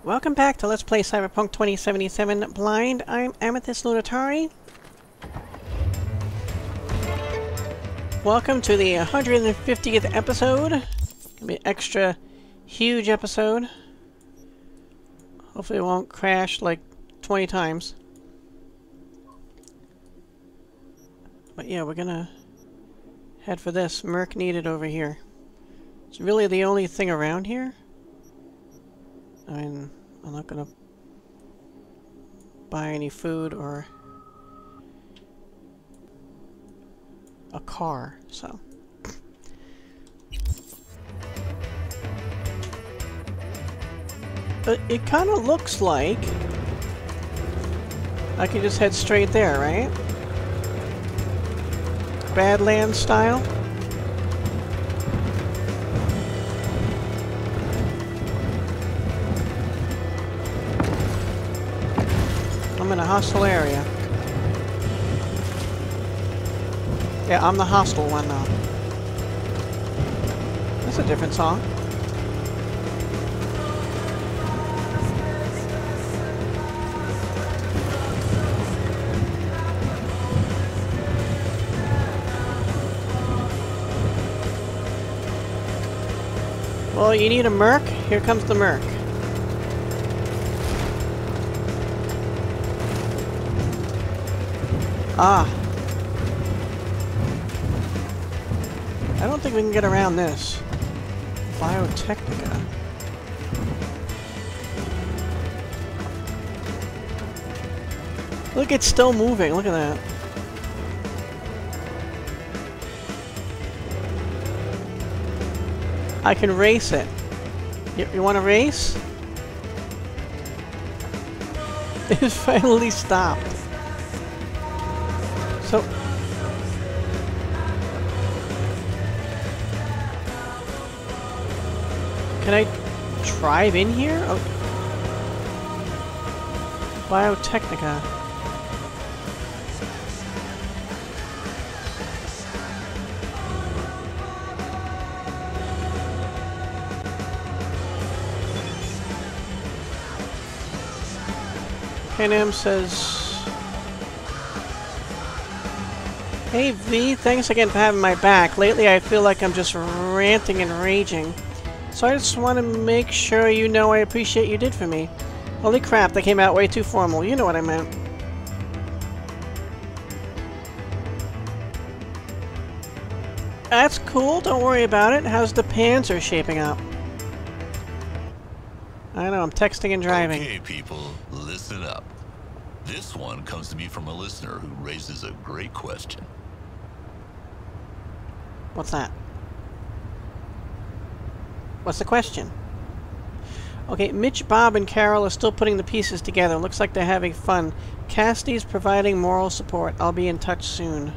Welcome back to Let's Play Cyberpunk 2077 Blind. I'm Amethyst Lunatari. Welcome to the 150th episode. Gonna be an extra huge episode. Hopefully it won't crash like 20 times. But yeah, we're gonna head for this. Merc needed over here. It's really the only thing around here. I mean, I'm not gonna buy any food or a car, so. But it kind of looks like I can just head straight there, right? Badlands style. I'm in a hostile area. Yeah, I'm the hostile one now. That's a different song. Well, you need a Merc? Here comes the Merc. Ah. I don't think we can get around this. Biotechnica. Look, it's still moving. Look at that. I can race it. You want to race? It finally stopped. So, can I drive in here? Oh. Biotechnica. Pan says, "Hey V, thanks again for having my back. Lately I feel like I'm just ranting and raging. So I just want to make sure you know I appreciate what you did for me." Holy crap, that came out way too formal. You know what I meant. That's cool, don't worry about it. How's the Panzer shaping up? I know, I'm texting and driving. Okay, people, listen up. This one comes to me from a listener who raises a great question. What's that? What's the question? Okay, Mitch, Bob, and Carol are still putting the pieces together. Looks like they're having fun. Cassidy's providing moral support. I'll be in touch soon.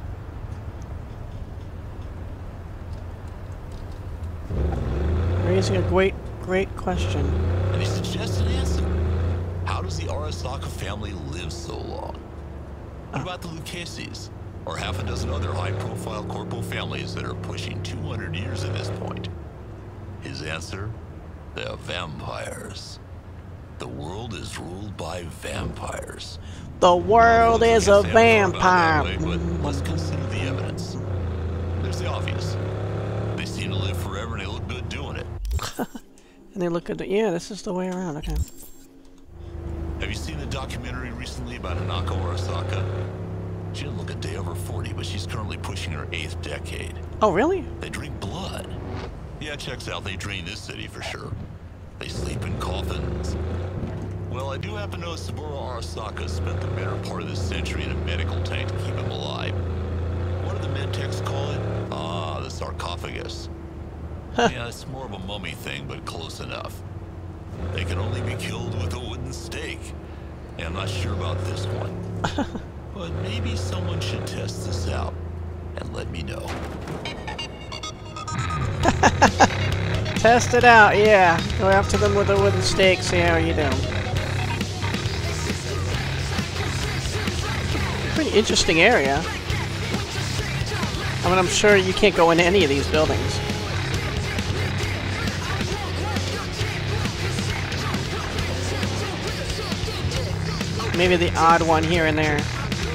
Raising a great question. And he suggests an answer. How does the Arasaka family live so long? What about the Lucases? Or half a dozen other high-profile corpo families that are pushing 200 years at this point? His answer? They're vampires. The world is ruled by vampires. The world is a vampire. But let's consider the evidence. There's the obvious. They seem to live forever and they look good doing it. And they look good. Yeah, this is the way around. Okay. Have you seen the documentary recently about Hanako Arasaka? She didn't look a day over 40, but she's currently pushing her 8th decade. Oh, really? They drink blood. Yeah, checks out. They drain this city for sure. They sleep in coffins. Well, I do happen to know Saburo Arasaka spent the better part of this century in a medical tank to keep him alive. What do the medtechs call it? Ah, the sarcophagus. Yeah, it's more of a mummy thing, but close enough. They can only be killed with a wooden stake. And I'm not sure about this one. But maybe someone should test this out and let me know. Test it out, yeah. Go after them with a wooden stake, see how you do. Pretty interesting area. I mean, I'm sure you can't go into any of these buildings. maybe the odd one here and there.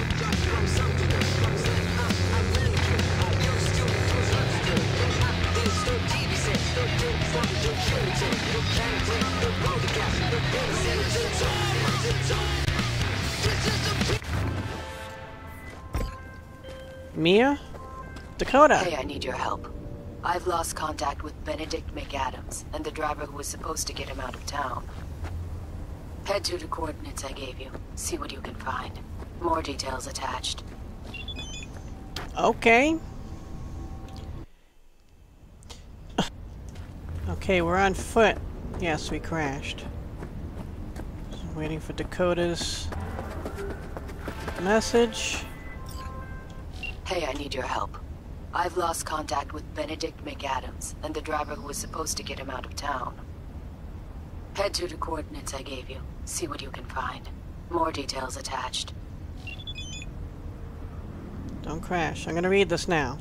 Mia? Dakota! Hey, I need your help. I've lost contact with Benedict McAdams and the driver who was supposed to get him out of town. Head to the coordinates I gave you. See what you can find. More details attached. Okay. Okay, we're on foot. Yes, we crashed. Just waiting for Dakota's message. Hey, I need your help. I've lost contact with Benedict McAdams and the driver who was supposed to get him out of town. Head to the coordinates I gave you. See what you can find. More details attached. Don't crash. I'm gonna read this now.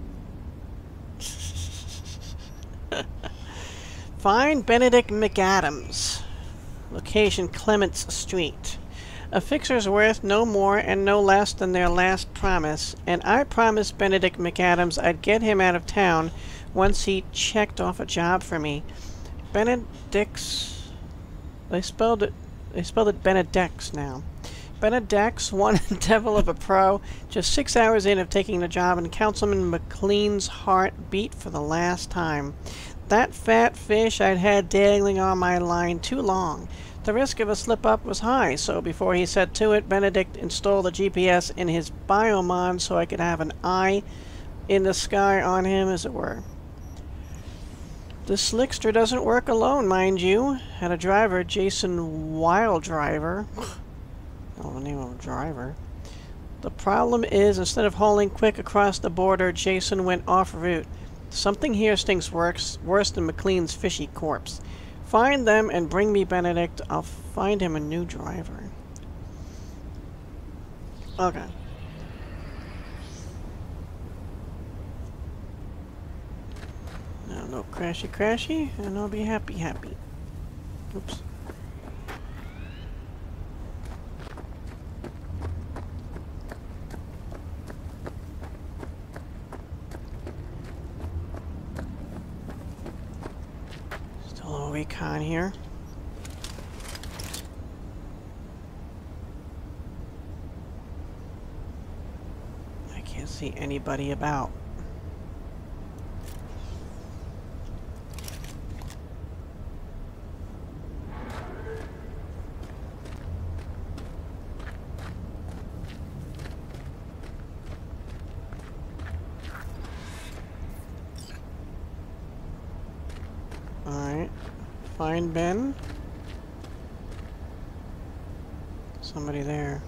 Find Benedict McAdams. Location Clements Street. A fixer's worth no more and no less than their last promise, and I promised Benedict McAdams I'd get him out of town once he checked off a job for me. Benedict's... They spelled it Benedict's now. Benedict's one devil of a pro, just 6 hours in of taking the job, and Councilman McLean's heart beat for the last time. That fat fish I'd had dangling on my line too long. The risk of a slip-up was high, so before he set to it, Benedict installed a GPS in his biomon so I could have an eye in the sky on him, as it were. The slickster doesn't work alone, mind you. Had a driver, Jason Wildriver. Oh, the name of a driver. The problem is, instead of hauling quick across the border, Jason went off-route. Something here stinks worse than McLean's fishy corpse. Find them and bring me Benedict. I'll find him a new driver. Okay. Now, no crashy crashy, and I'll be happy happy. Oops. Recon here. I can't see anybody about. Alright. Find Ben. Somebody there.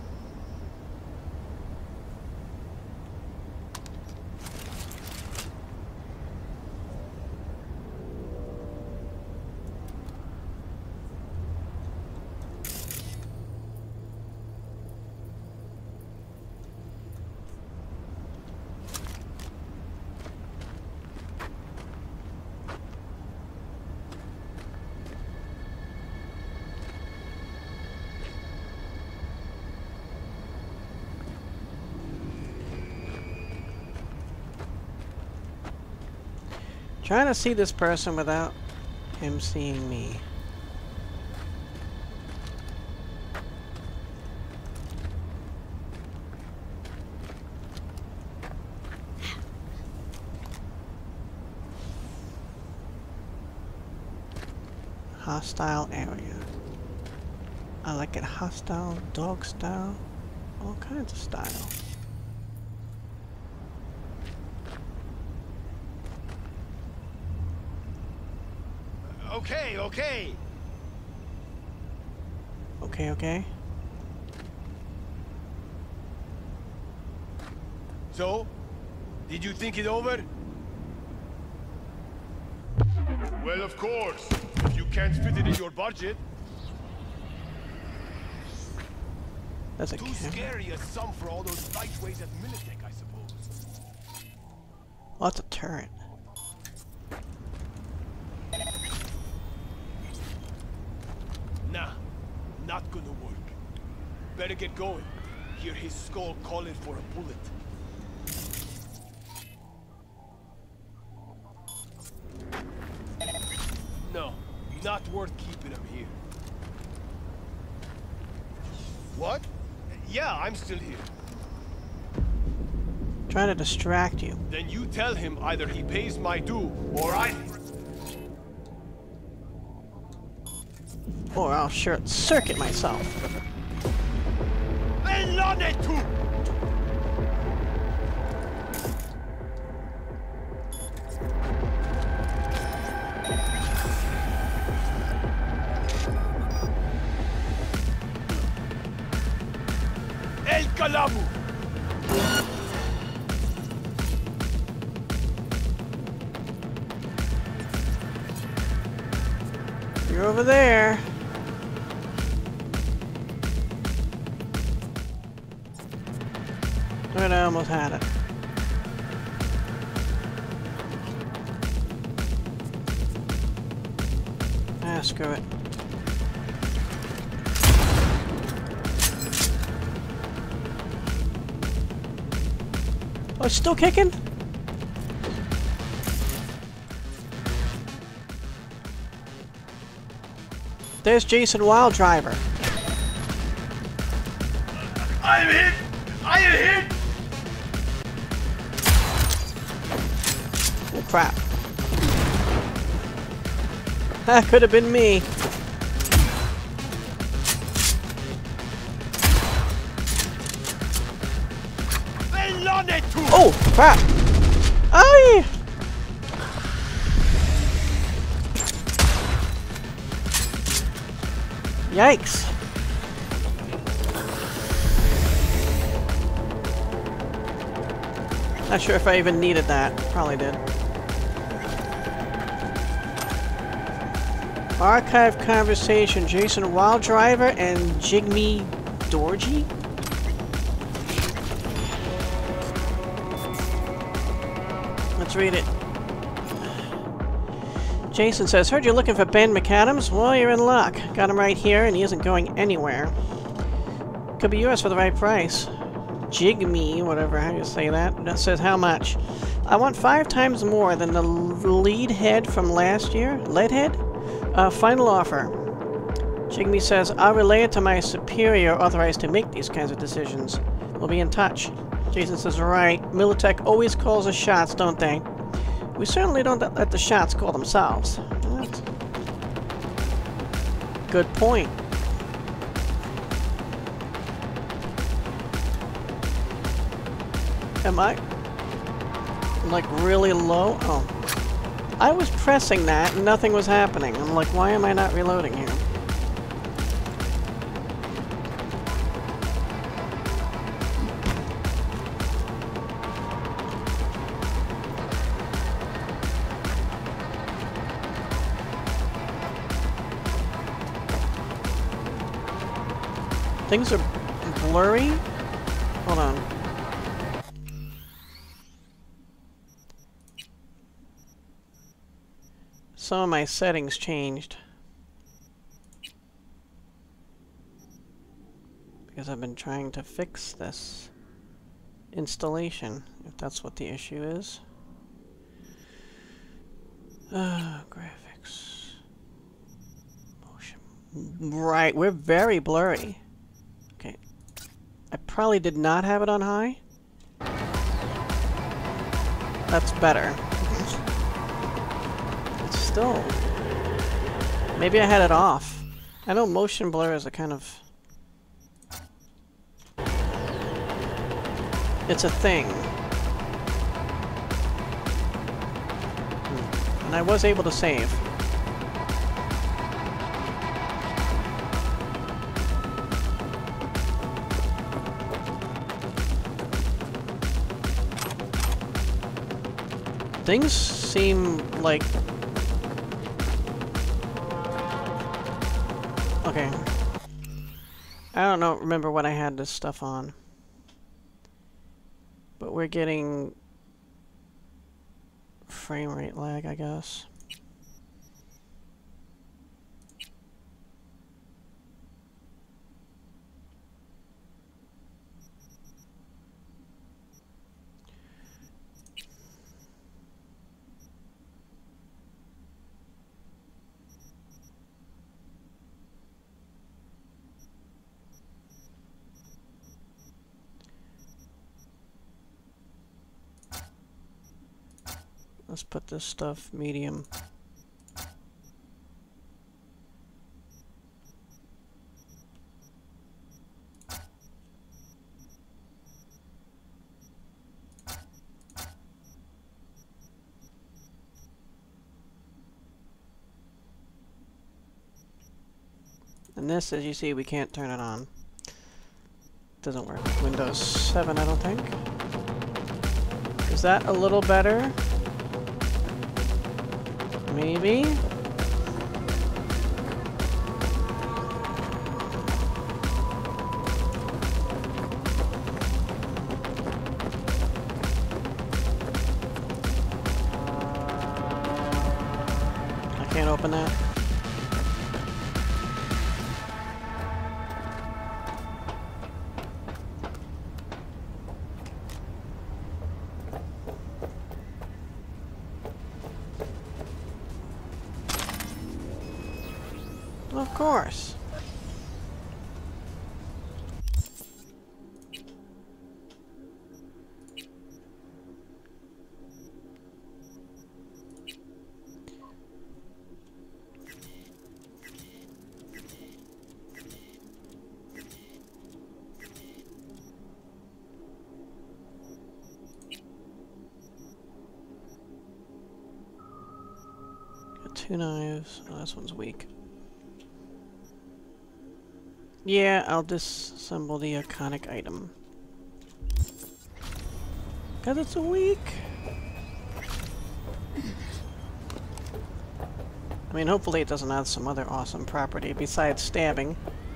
Trying to see this person without him seeing me. Hostile area. I like it hostile, dog style, all kinds of style. Okay, okay. Okay, okay. So, did you think it over? Well, of course. If you can't fit it in your budget. That's a Too camera. scary as some for all those lightweights at Militech, I suppose. Oh, that's a turret. Nah, not gonna work. better get going. Hear his skull calling for a bullet. No, not worth keeping him here. What? Yeah, I'm still here. Trying to distract you. Then you tell him either he pays my due, or I... Or I'll short circuit myself. Benedict! El Calamu! You're over there. But I almost had it. Ah, screw it. Oh, it's still kicking? There's Jason Wild Driver. I am hit! I am hit! Oh, crap. That could have been me. Oh, crap! Aye! Yikes. Not sure if I even needed that. Probably did. Archive conversation. Jason Wild Driver and Jigme Dorji? Let's read it. Jason says, heard you're looking for Ben McAdams? Well, you're in luck. Got him right here, and he isn't going anywhere. Could be yours for the right price. Jigme, whatever, how you say that. That says how much? I want 5 times more than the lead head from last year. Lead head? Final offer. Jigme says, I'll relay it to my superior authorized to make these kinds of decisions. We'll be in touch. Jason says, right. Militech always calls the shots, don't they? We certainly don't let the shots call themselves. What? Good point. Am I, like, really low? Oh. I was pressing that and nothing was happening. I'm like, why am I not reloading here? Things are blurry? Hold on. Some of my settings changed. Because I've been trying to fix this installation, if that's what the issue is. Graphics. Motion. Right, we're very blurry. Okay. I probably did not have it on high. That's better. It's still... Maybe I had it off. I know motion blur is a kind of... It's a thing. And I was able to save. Things seem like... Okay. I don't know, remember when I had this stuff on. But we're getting frame rate lag, I guess. Let's put this stuff medium. And this, as you see, we can't turn it on. Doesn't work. Windows 7, I don't think. Is that a little better? Maybe? I can't open that. Of course. Got 2 knives. Oh, this one's weak. Yeah, I'll disassemble the iconic item. 'Cause it's weak. I mean, hopefully it doesn't have some other awesome property besides stabbing.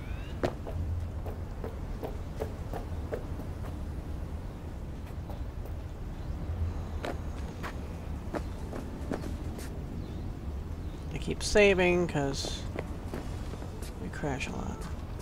I keep saving because we crash a lot.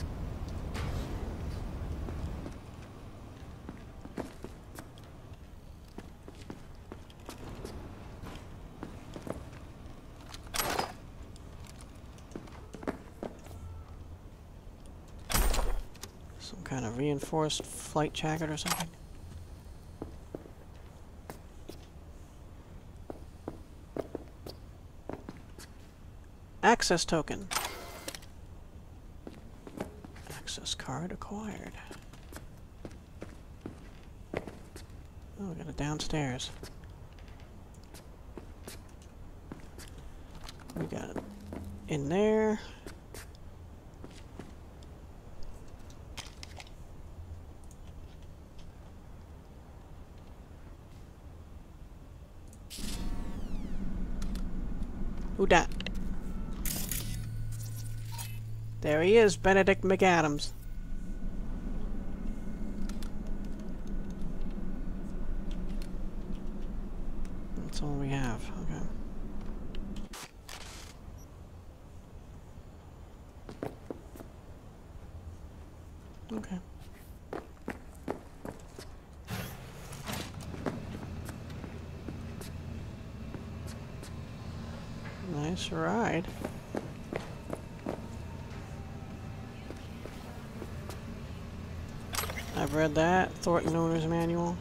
Some kind of reinforced flight jacket or something. Access token. Access card acquired. Oh, we got it downstairs. We got it in there. Who dat? There he is, Benedict McAdams. That's all we have. Okay. Okay. Nice ride. I've read that. Thornton Owner's Manual.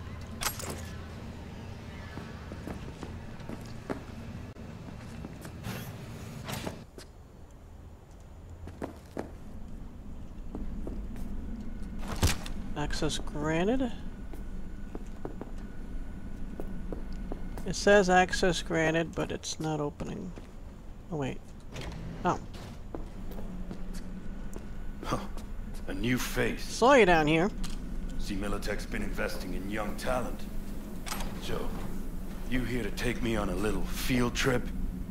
Access granted. It says access granted, but it's not opening. Oh, wait. Oh. Huh. A new face. Saw you down here. See, Militech's been investing in young talent. So, you here to take me on a little field trip?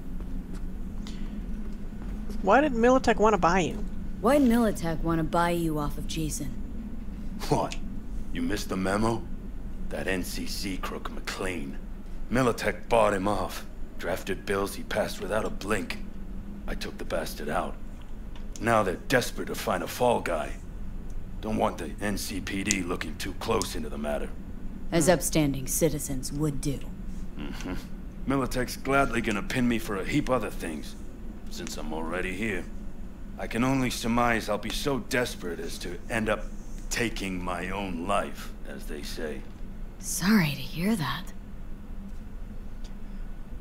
Why did Militech want to buy you? Why'd Militech want to buy you off of Jason? What? You missed the memo? That NCC crook McLean. Militech bought him off. Drafted bills he passed without a blink. I took the bastard out. Now they're desperate to find a fall guy. Don't want the NCPD looking too close into the matter. As upstanding citizens would do. Mm-hmm. Militech's gladly gonna pin me for a heap other things, since I'm already here. I can only surmise I'll be so desperate as to end up taking my own life, as they say. Sorry to hear that.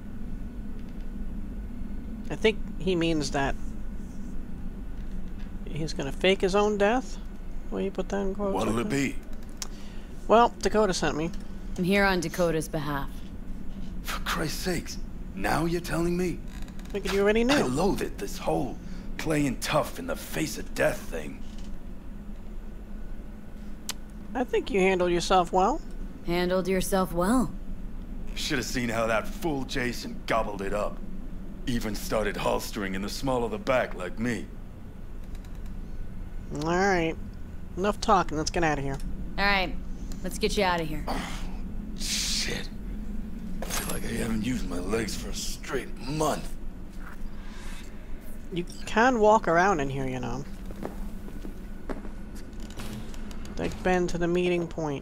I think he means that he's gonna fake his own death? Will you put that in quotes? What'll it be? Well, Dakota sent me. I'm here on Dakota's behalf. For Christ's sakes, now you're telling me? Figured you already I knew. loathe it, this whole playing tough in the face of death thing. I think you handled yourself well. Handled yourself well. Should have seen how that fool Jason gobbled it up. Even started holstering in the small of the back like me. Alright. Enough talking, let's get out of here. Alright, let's get you out of here. Shit. I feel like I haven't used my legs for a straight month. You can walk around in here, you know. Take Ben to the meeting point.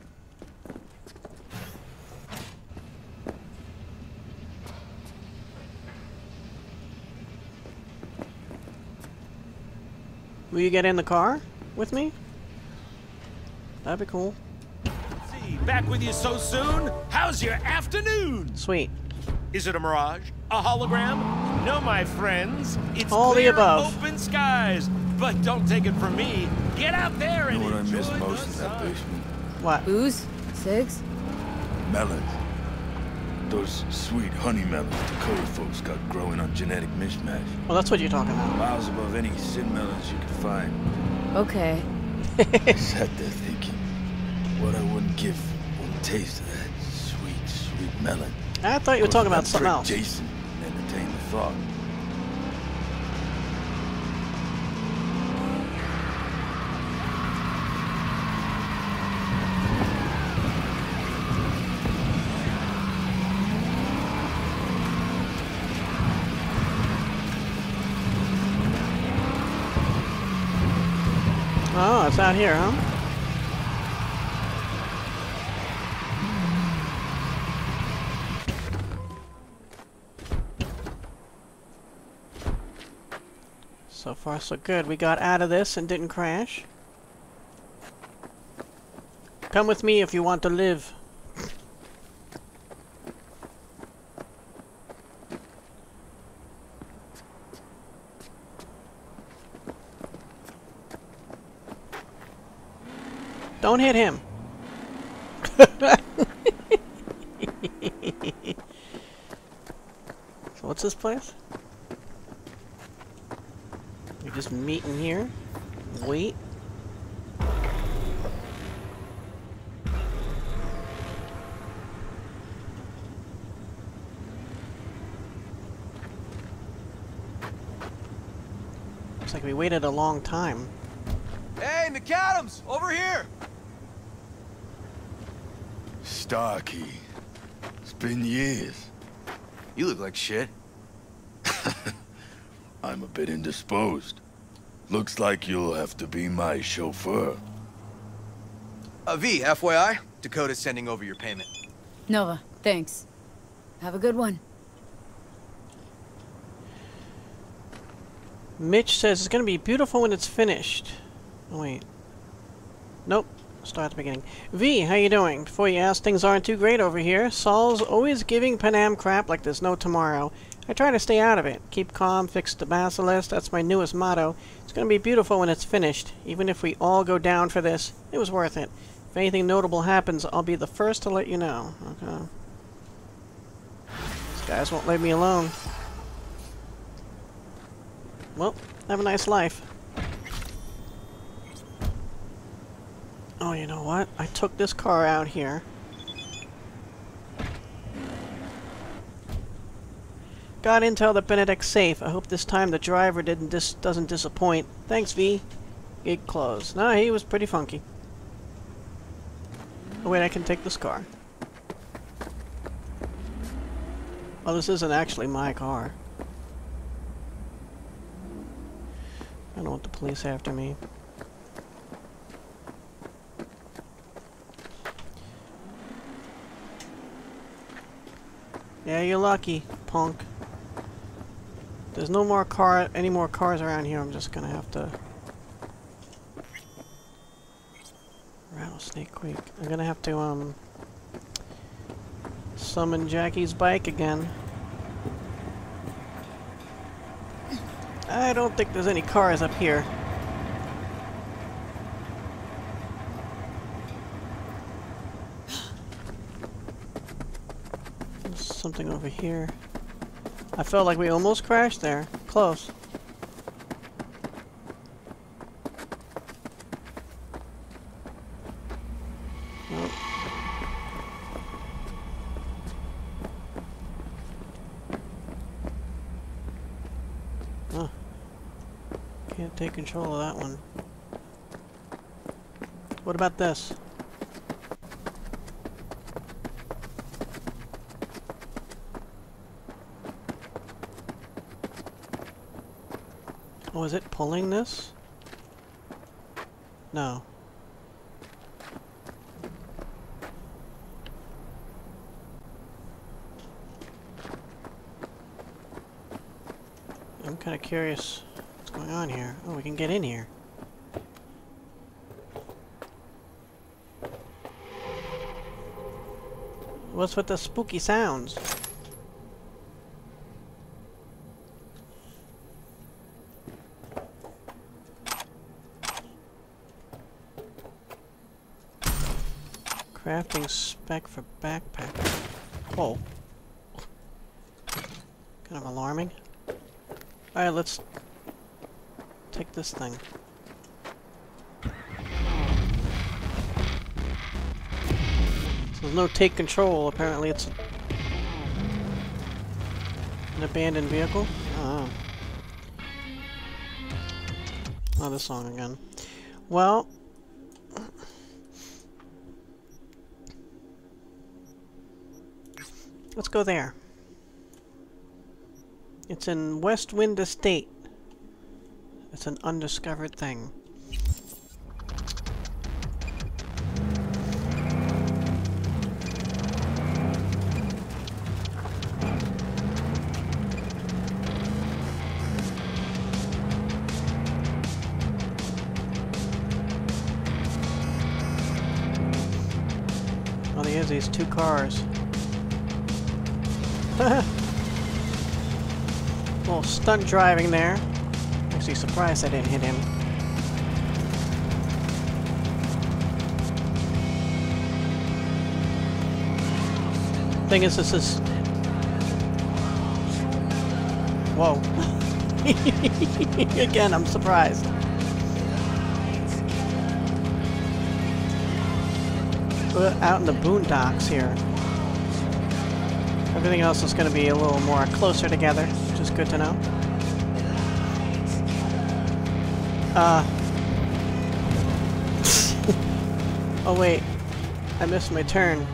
Will you get in the car with me? That'd be cool. See, back with you so soon? How's your afternoon? Sweet. Is it a mirage? A hologram? No, my friends. It's All the clear, above. open skies. But don't take it from me. Get out there You and know what I enjoy miss the most in that sun. basement? What? Booze? Cigs? Melons. Those sweet honey melons Dakota folks got growing on genetic mishmash. Well, that's what you're talking about. Miles above any sin melons you could find. Okay. I sat there thinking, what I wouldn't give one taste of that sweet, sweet melon. I thought you were talking about That something prick else. Jason entertained the thought. Oh, it's out here, huh? So far, so good. We got out of this and didn't crash. Come with me if you want to live. Don't hit him. So what's this place? We just meet in here. Wait. Looks like we waited a long time. Hey, McAdams! Over here! Starkey. It's been years. You look like shit. I'm a bit indisposed. Looks like you'll have to be my chauffeur. V, FYI, Dakota's sending over your payment. Nova, thanks. Have a good one. Mitch says it's going to be beautiful when it's finished. Oh, wait. Nope. Start at the beginning. V, how you doing? Before you ask, things aren't too great over here. Saul's always giving Panam crap like there's no tomorrow. I try to stay out of it. Keep calm, fix the basilisk. That's my newest motto. It's going to be beautiful when it's finished. Even if we all go down for this, it was worth it. If anything notable happens, I'll be the first to let you know. Okay. These guys won't leave me alone. Well, have a nice life. Oh, you know what? I took this car out here. Got intel that Benedict's safe. I hope this time the driver doesn't disappoint. Thanks, V. Gig closed. No, he was pretty funky. Oh, wait, I can take this car. Well, this isn't actually my car. I don't want the police after me. Yeah, you're lucky, punk. There's no more any more cars around here. I'm just gonna have to Rattlesnake Creek. I'm gonna have to summon Jackie's bike again. I don't think there's any cars up here. There's something over here. I felt like we almost crashed there. Close. Nope. Huh. Can't take control of that one. What about this? Oh, is it pulling this? No. I'm kind of curious what's going on here. Oh, we can get in here. What's with the spooky sounds? Crafting spec for backpack. Whoa. Kind of alarming. Alright, let's take this thing. So there's no take control, apparently it's an abandoned vehicle. Oh. Oh, this song again. Well, let's go there. It's in West Wind Estate. It's an undiscovered thing. Oh, there's these two cars. Little stunt driving there. Actually surprised I didn't hit him. Thing is, this is... Whoa. Again, I'm surprised. We're out in the boondocks here. Everything else is going to be a little more closer together, which is good to know. Oh wait, I missed my turn.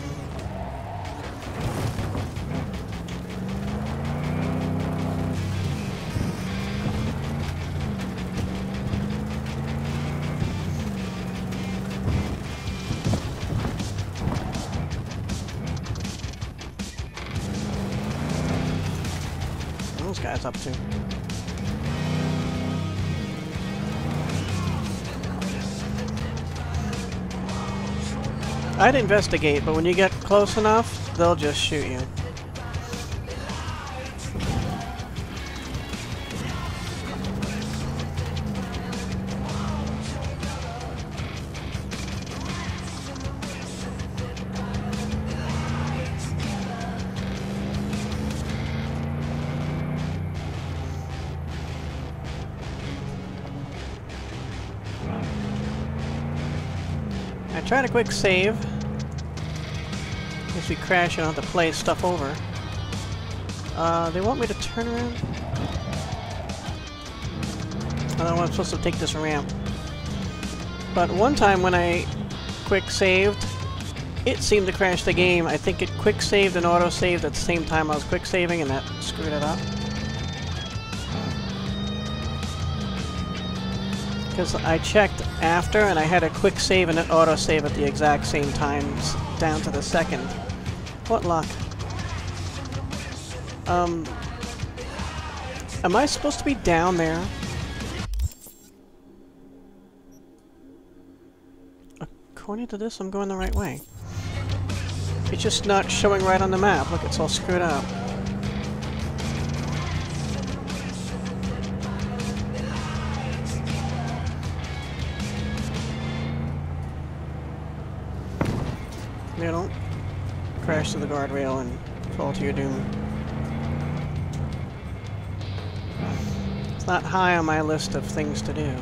Those guys up to? I'd investigate, but when you get close enough, they'll just shoot you. I tried a quick save. If we crash, I don't have to play stuff over. They want me to turn around? I don't know, I'm supposed to take this ramp. But one time when I quick saved, it seemed to crash the game. I think it quick saved and auto saved at the same time I was quick saving, and that screwed it up. Because I checked after, and I had a quick save and an auto save at the exact same times, down to the second. What luck. Am I supposed to be down there? According to this, I'm going the right way. It's just not showing right on the map. Look, it's all screwed up. Yeah, don't crash to the guardrail and fall to your doom. It's not high on my list of things to do.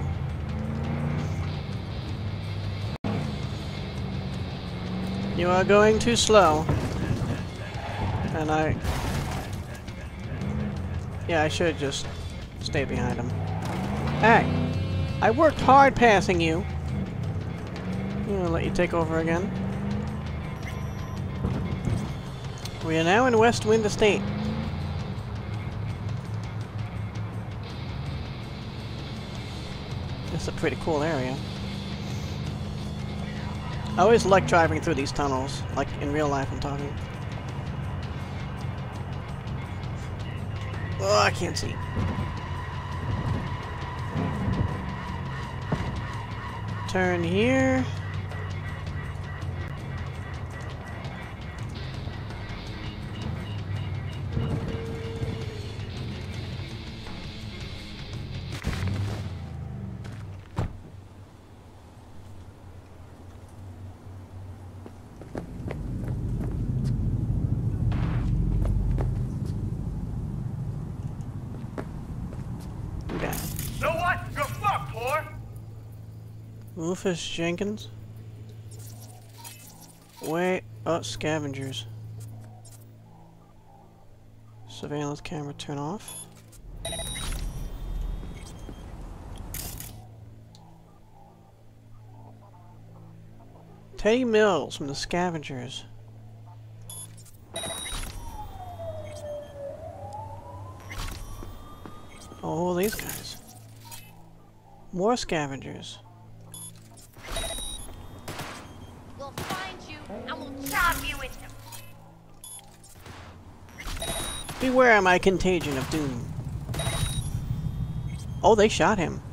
You are going too slow. And yeah, I should just stay behind him. Hey! I worked hard passing you. I'm gonna let you take over again. We are now in West Wind Estate. It's a pretty cool area. I always like driving through these tunnels, like in real life I'm talking. Oh, I can't see. Turn here. So what? You're fucked, whore! Rufus Jenkins? Wait, oh, scavengers. Surveillance camera turn off. Teddy Mills from the Scavengers. Oh, these guys. More scavengers. We'll find you and we'll chop you into. Beware my contagion of doom. Oh, they shot him.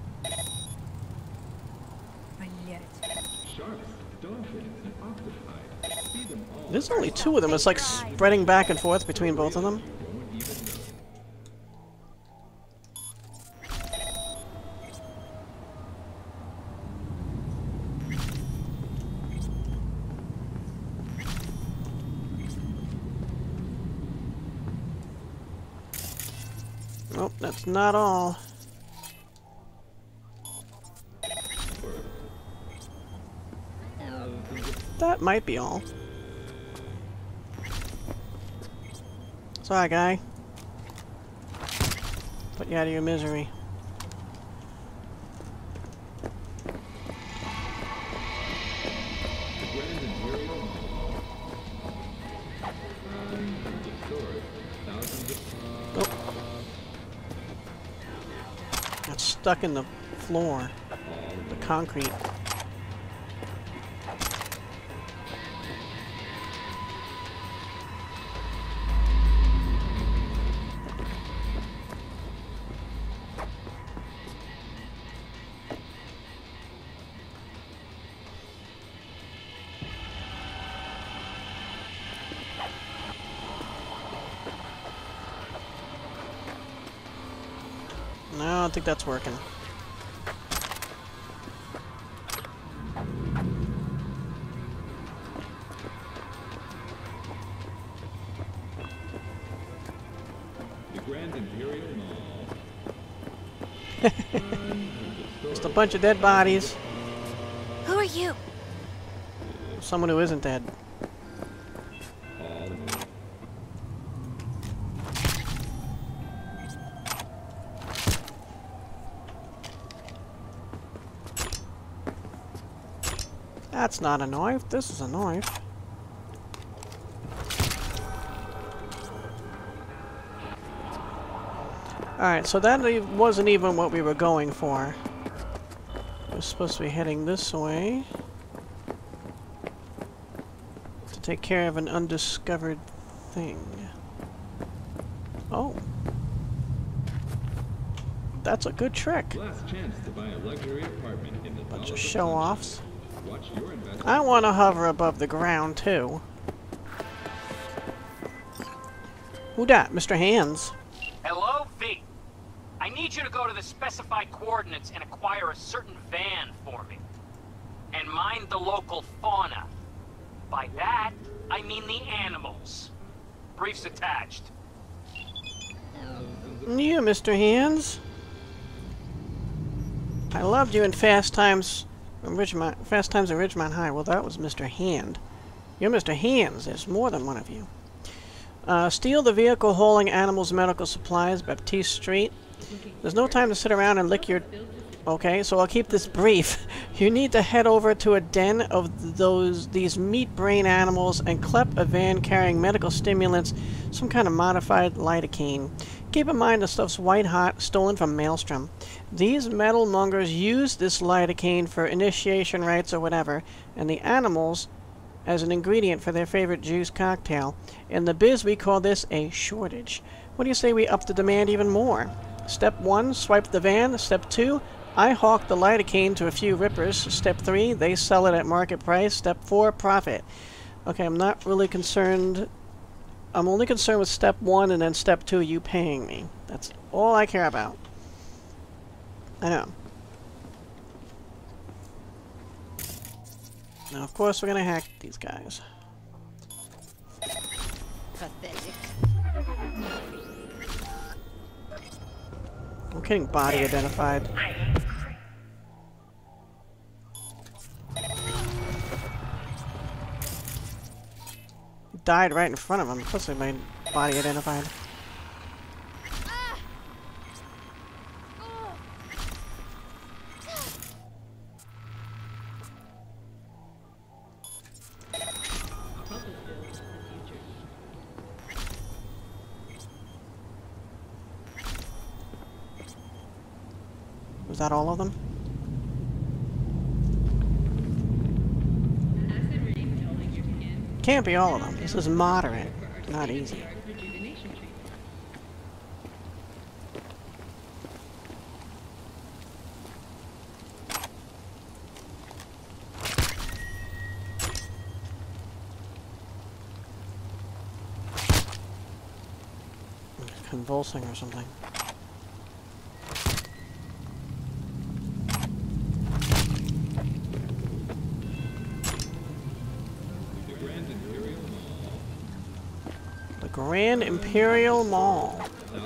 There's only two of them. It's like spreading back and forth between both of them. Nope, that's not all. That might be all. Sorry, guy. Put you out of your misery. Got stuck in the floor. The concrete. No, I don't think that's working. The Grand Imperial Mall. Just a bunch of dead bodies. Who are you? Someone who isn't dead. That's not a knife. This is a knife. Alright, so that wasn't even what we were going for. We're supposed to be heading this way to take care of an undiscovered thing. Oh. That's a good trick. Last chance to buy a luxury apartment in the Bunch of show-offs. Watch your investment. I want to hover above the ground, too. Who dat? Mr. Hands. Hello, V. I need you to go to the specified coordinates and acquire a certain van for me. And mind the local fauna. By that, I mean the animals. Briefs attached. You, Mr. Hands. I loved you in Fast Times at Ridgemont High. Well, that was Mr. Hand. You're Mr. Hands. There's more than one of you. Steal the vehicle hauling animals' medical supplies, Baptiste Street. There's no time to sit around and lick your... Okay, so I'll keep this brief. You need to head over to a den of these meat brain animals and clep a van carrying medical stimulants, some kind of modified lidocaine. Keep in mind the stuff's white hot, stolen from Maelstrom. These metal mongers use this lidocaine for initiation rites or whatever, and the animals as an ingredient for their favorite juice cocktail. In the biz, we call this a shortage. What do you say we up the demand even more? Step 1, swipe the van. Step 2, I hawk the lidocaine to a few rippers. Step 3, they sell it at market price. Step 4, profit. Okay, I'm not really concerned. I'm only concerned with step 1 and then step 2, you paying me. That's all I care about. I know. Now, of course, we're gonna hack these guys. Pathetic. I'm getting body identified. He died right in front of him. Plus, I made body identified. Was that all of them? Can't be all of them. This is moderate, not easy. Convulsing or something. Grand Imperial Mall.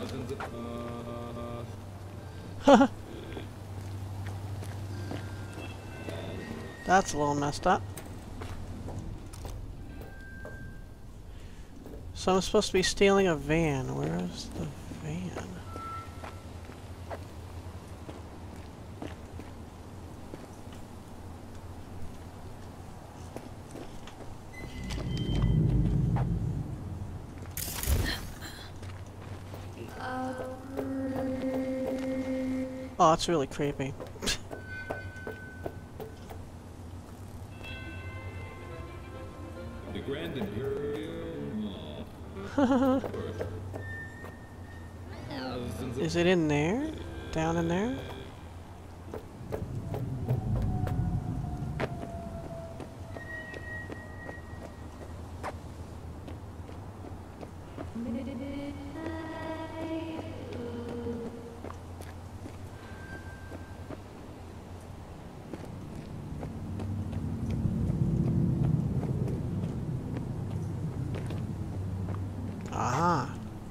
That's a little messed up. So I'm supposed to be stealing a van. Where's the van? Oh, it's really creepy. The Grand Imperial Mall. Is it in there? Down in there? Aha.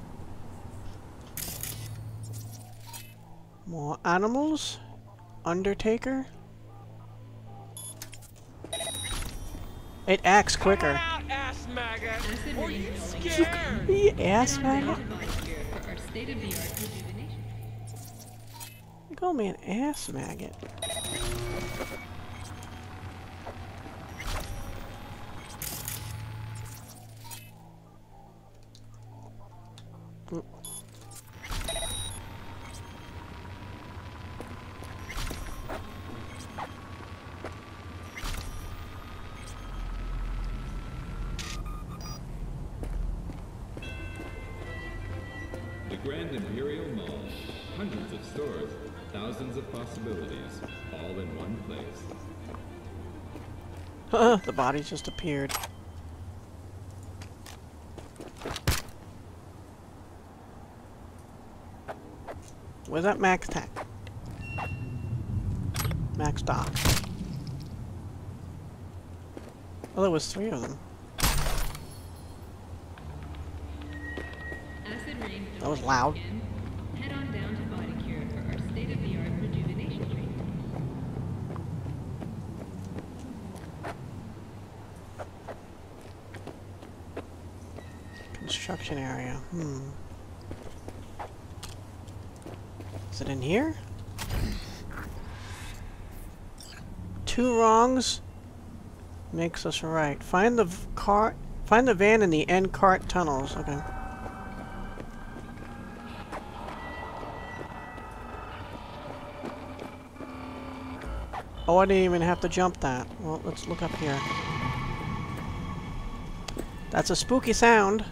More animals? Undertaker? It acts quicker. Ass maggot! Were you You scared? could be ass maggot? You call me an ass maggot. The Grand Imperial Mall. Hundreds of stores, thousands of possibilities, all in one place. The bodies just appeared. Where's that Max Tech? Max Doc. Oh, there was 3 of them. That was loud. Head on down to Body Cure for our state-of-the-art rejuvenation treatment. Construction area. Is it in here? 2 wrongs makes us right. Find the van in the end cart tunnels. Okay. Oh, I didn't even have to jump that. Well, let's look up here. That's a spooky sound.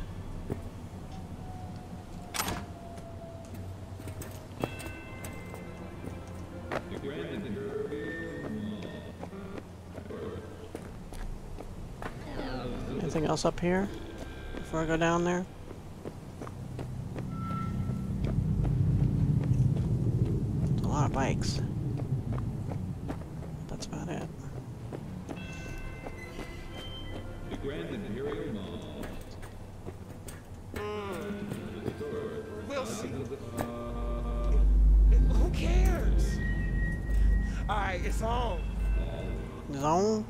Anything else up here before I go down there? There's a lot of bikes. That's about it. The Grand Imperial Mall. We'll see. Who cares? Alright, it's on. Zone?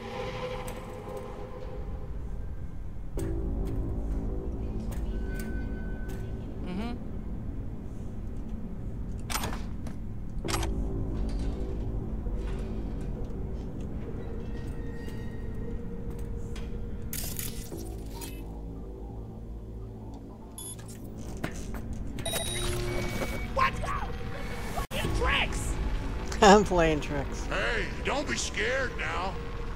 I'm playing tricks. Hey, don't be scared now.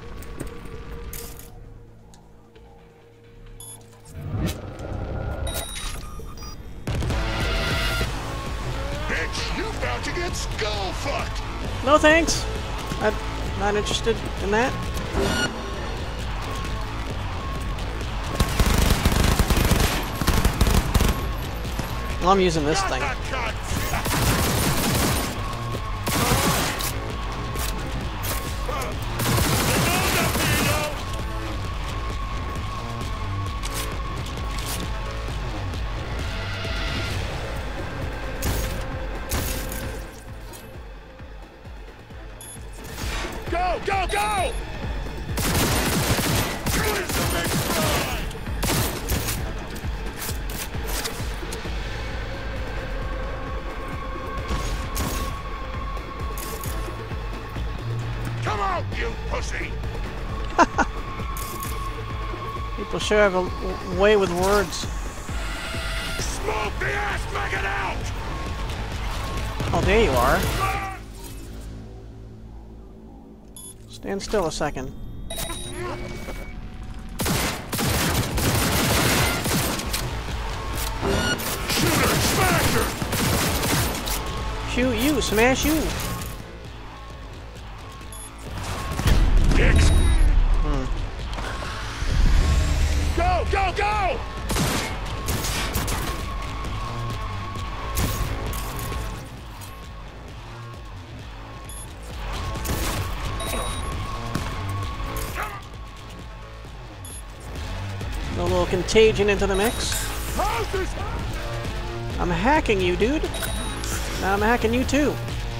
Bitch, you about to get skull fucked. No thanks. I'm not interested in that. Well, I'm using this thing. Go, go, go! Come on, you pussy! People sure have a way with words. Smoke the ass maggot out! Oh, there you are. Stand still a second. Shoot her! Smash her! Shoot you! Smash you! Dicks! Go! Go! Go! A little contagion into the mix. I'm hacking you, dude. Now I'm hacking you too.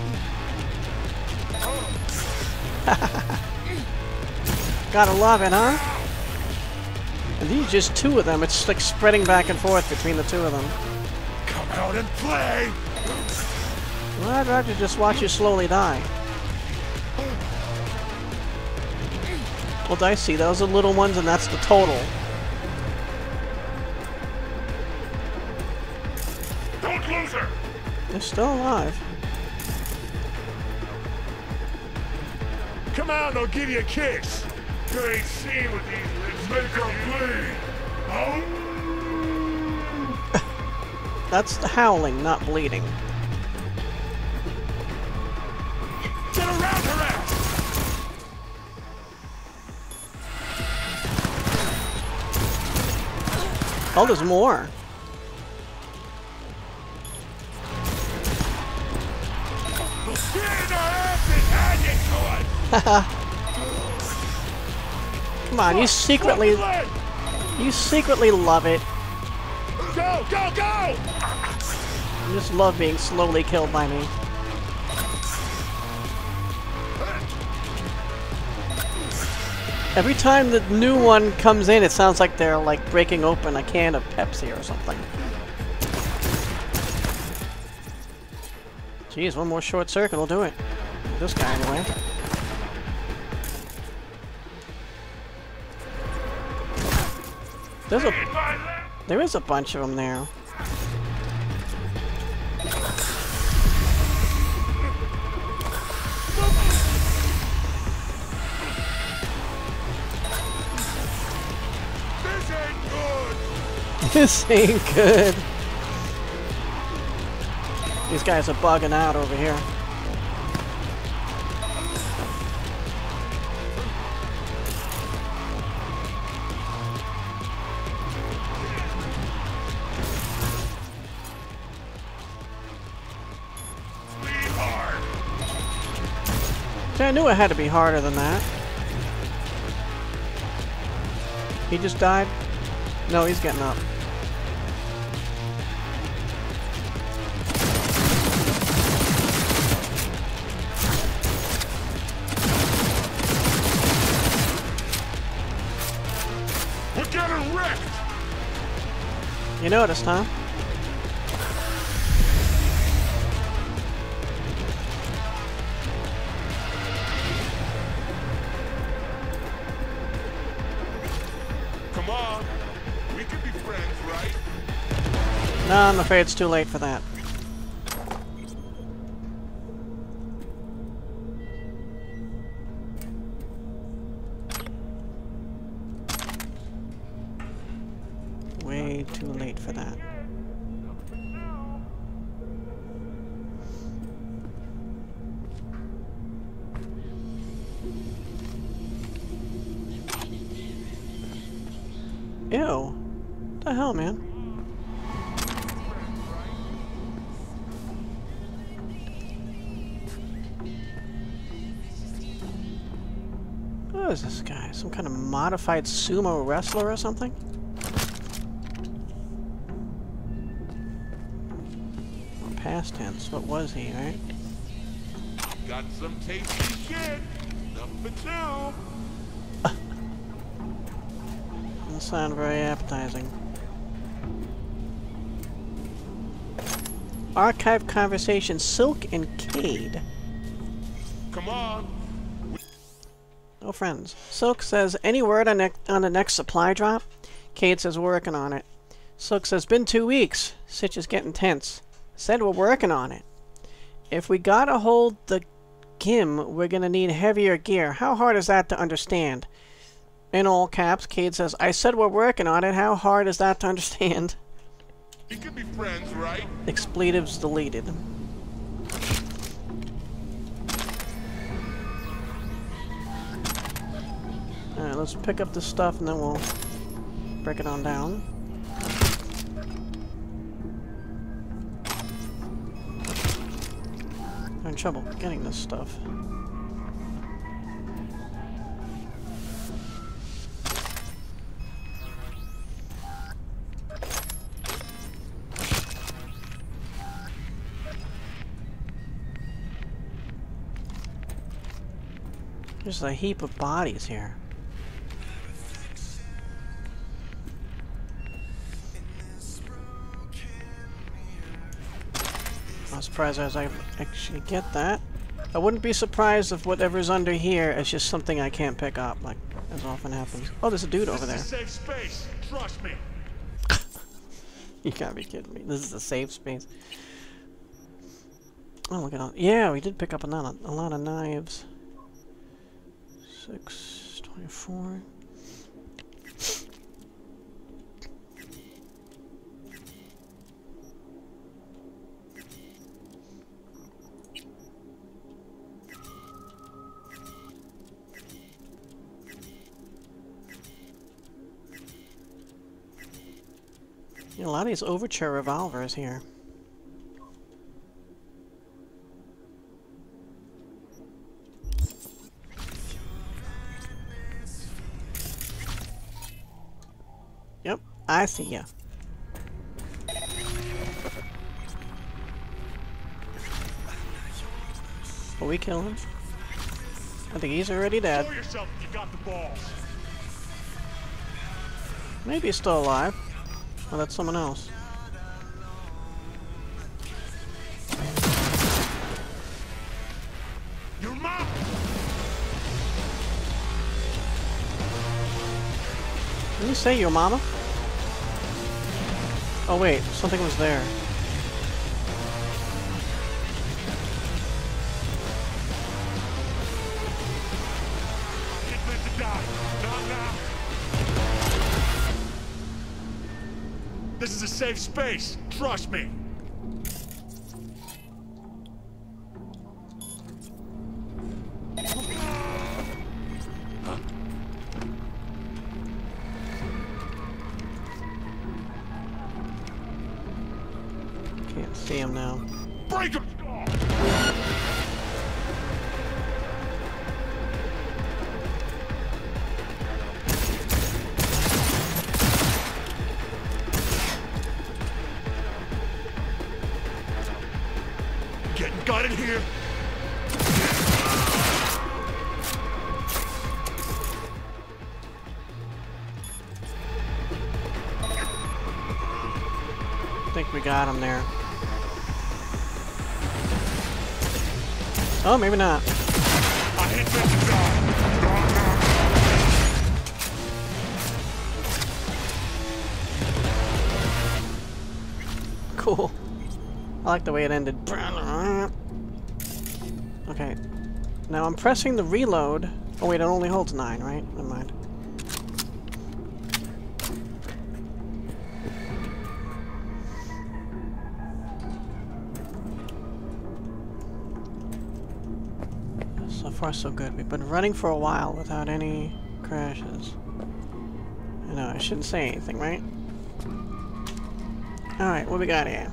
Gotta love it, huh? And these are just 2 of them. It's like spreading back and forth between the 2 of them. Come out and play! Well, I'd rather just watch you slowly die. Well, I see. Those are little ones, and that's the total. Don't lose her! They're still alive. Come out and I'll give you a kiss! You ain't seen what these lips make her bleed! Oh! That's the howling, not bleeding. Get around her ass! Oh, there's more. Get in her ass and hand it to us! Come on, you secretly love it. Go, go, go! I just love being slowly killed by me. Every time the new one comes in, it sounds like they're like breaking open a can of Pepsi or something. Geez, one more short circuit will do it. This guy anyway. There is a bunch of them there. This ain't good. These guys are bugging out over here. See, I knew it had to be harder than that. He just died? No, he's getting up. We're getting wrecked! You noticed, huh? Come on. We could be friends, right? No, I'm afraid it's too late for that. Way too late for that. Ew. What the hell, man? What is this guy? Some kind of modified sumo wrestler or something? Past tense. What was he, right? Got some tasty shit. Number 2. Doesn't sound very appetizing. Archive conversation, Silk and Cade. Come on. No friends. Silk says, any word on the next supply drop? Cade says, working on it. Silk says, been 2 weeks. Sitch is getting tense. Said we're working on it. If we gotta hold the Kim, we're gonna need heavier gear. How hard is that to understand? In all caps, Cade says, I said we're working on it. How hard is that to understand? We could be friends, right? Expletives deleted. Alright, let's pick up this stuff and then we'll break it on down. I'm in trouble getting this stuff. There's a heap of bodies here. I'm surprised as I actually get that. I wouldn't be surprised if whatever's under here is just something I can't pick up, like as often happens. Oh, there's a dude over there. This is a safe space. Trust me. You gotta be kidding me. This is a safe space. Oh, look at all. Yeah, we did pick up a lot of knives. 624. A lot of these overture revolvers here. Yep, I see ya. we kill him? I think he's already dead. Show yourself if you got the balls. Maybe he's still alive. Oh, that's someone else. Your mom. Didn't you say your mama? Oh wait, something was there. Get meant to die. Not now. This is a safe space. Trust me. Can't see him now. Break him! Getting gutted here. I think we got him there. Oh, maybe not. I hit meant to die. Cool. I like the way it ended. Okay. Now I'm pressing the reload. Oh wait, it only holds 9, right? Never mind. So far so good. We've been running for a while without any crashes. I know, I shouldn't say anything, right? Alright, what we got here?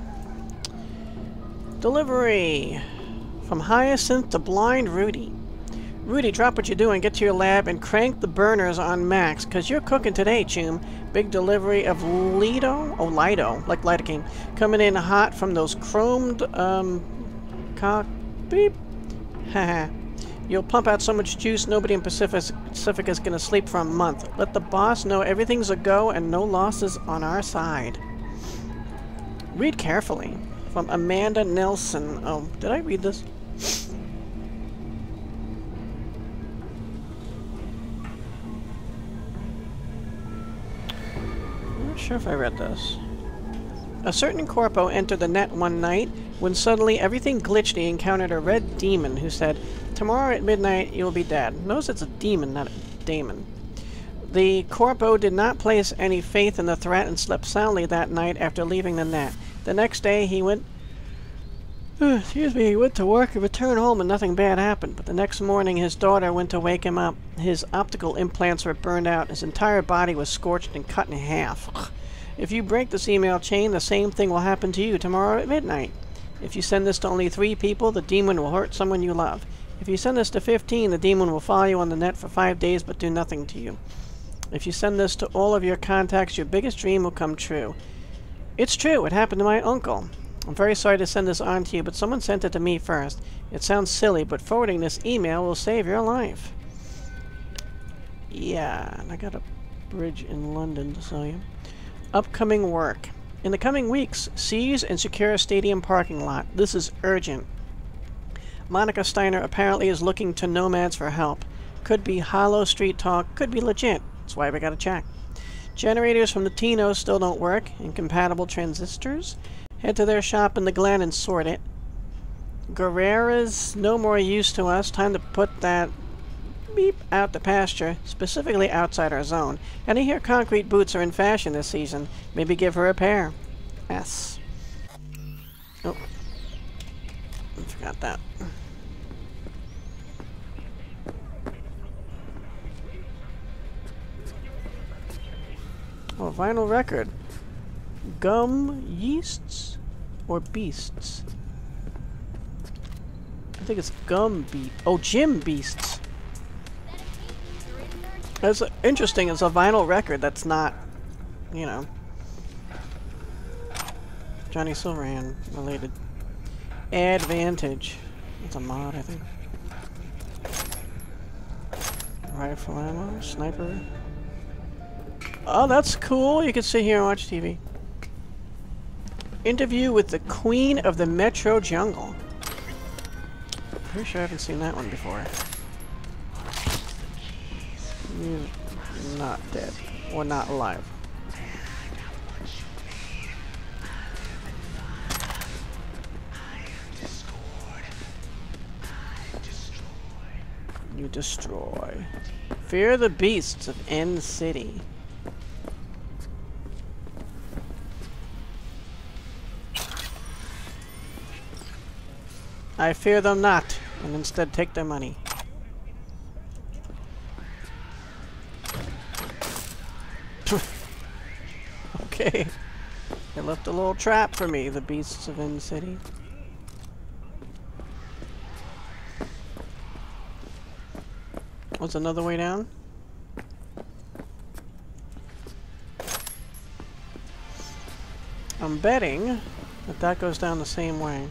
Delivery! From Hyacinth to Blind Rudy. Rudy, drop what you're doing, get to your lab, and crank the burners on max, cause you're cooking today, Choom. Big delivery of Lido? Oh, Lido, like lidocaine. Coming in hot from those chromed, cock... beep? Haha. You'll pump out so much juice, nobody in Pacific is gonna sleep for a month. Let the boss know everything's a go and no losses on our side. Read carefully. From Amanda Nelson. Oh, did I read this? I'm not sure if I read this. A certain corpo entered the net one night when suddenly everything glitched and he encountered a red demon who said, "Tomorrow at midnight you will be dead." Notice it's a demon, not a daemon. The corpo did not place any faith in the threat and slept soundly that night after leaving the net. The next day he went he went to work and returned home and nothing bad happened. But the next morning his daughter went to wake him up. His optical implants were burned out. His entire body was scorched and cut in half. Ugh. If you break this email chain, the same thing will happen to you tomorrow at midnight. If you send this to only 3 people, the demon will hurt someone you love. If you send this to 15, the demon will follow you on the net for 5 days but do nothing to you. If you send this to all of your contacts, your biggest dream will come true. It's true, it happened to my uncle. I'm very sorry to send this on to you, but someone sent it to me first. It sounds silly, but forwarding this email will save your life. Yeah, and I got a bridge in London to sell you. Upcoming work. In the coming weeks, seize and secure a stadium parking lot. This is urgent. Monica Steiner apparently is looking to nomads for help. Could be hollow street talk, could be legit. That's why we gotta check. Generators from the Tino still don't work. Incompatible transistors. Head to their shop in the Glen and sort it. Guerrera's no more use to us. Time to put that beep out to pasture, specifically outside our zone. And I hear concrete boots are in fashion this season. Maybe give her a pair. S. Oh. I forgot that. Oh, vinyl record. Gum yeasts or beasts? I think it's gum beat. Oh, Jim Beasts. That's interesting. It's a vinyl record that's not, you know, Johnny Silverhand related. Advantage. It's a mod, I think. Rifle ammo, sniper. Oh, that's cool. You can sit here and watch TV. Interview with the Queen of the Metro Jungle. Pretty sure I haven't seen that one before. You're not dead. Or not alive. You destroy. Fear the beasts of End City. I fear them not, and instead take their money. Okay. They left a little trap for me, the beasts of End City. What's another way down? I'm betting that that goes down the same way.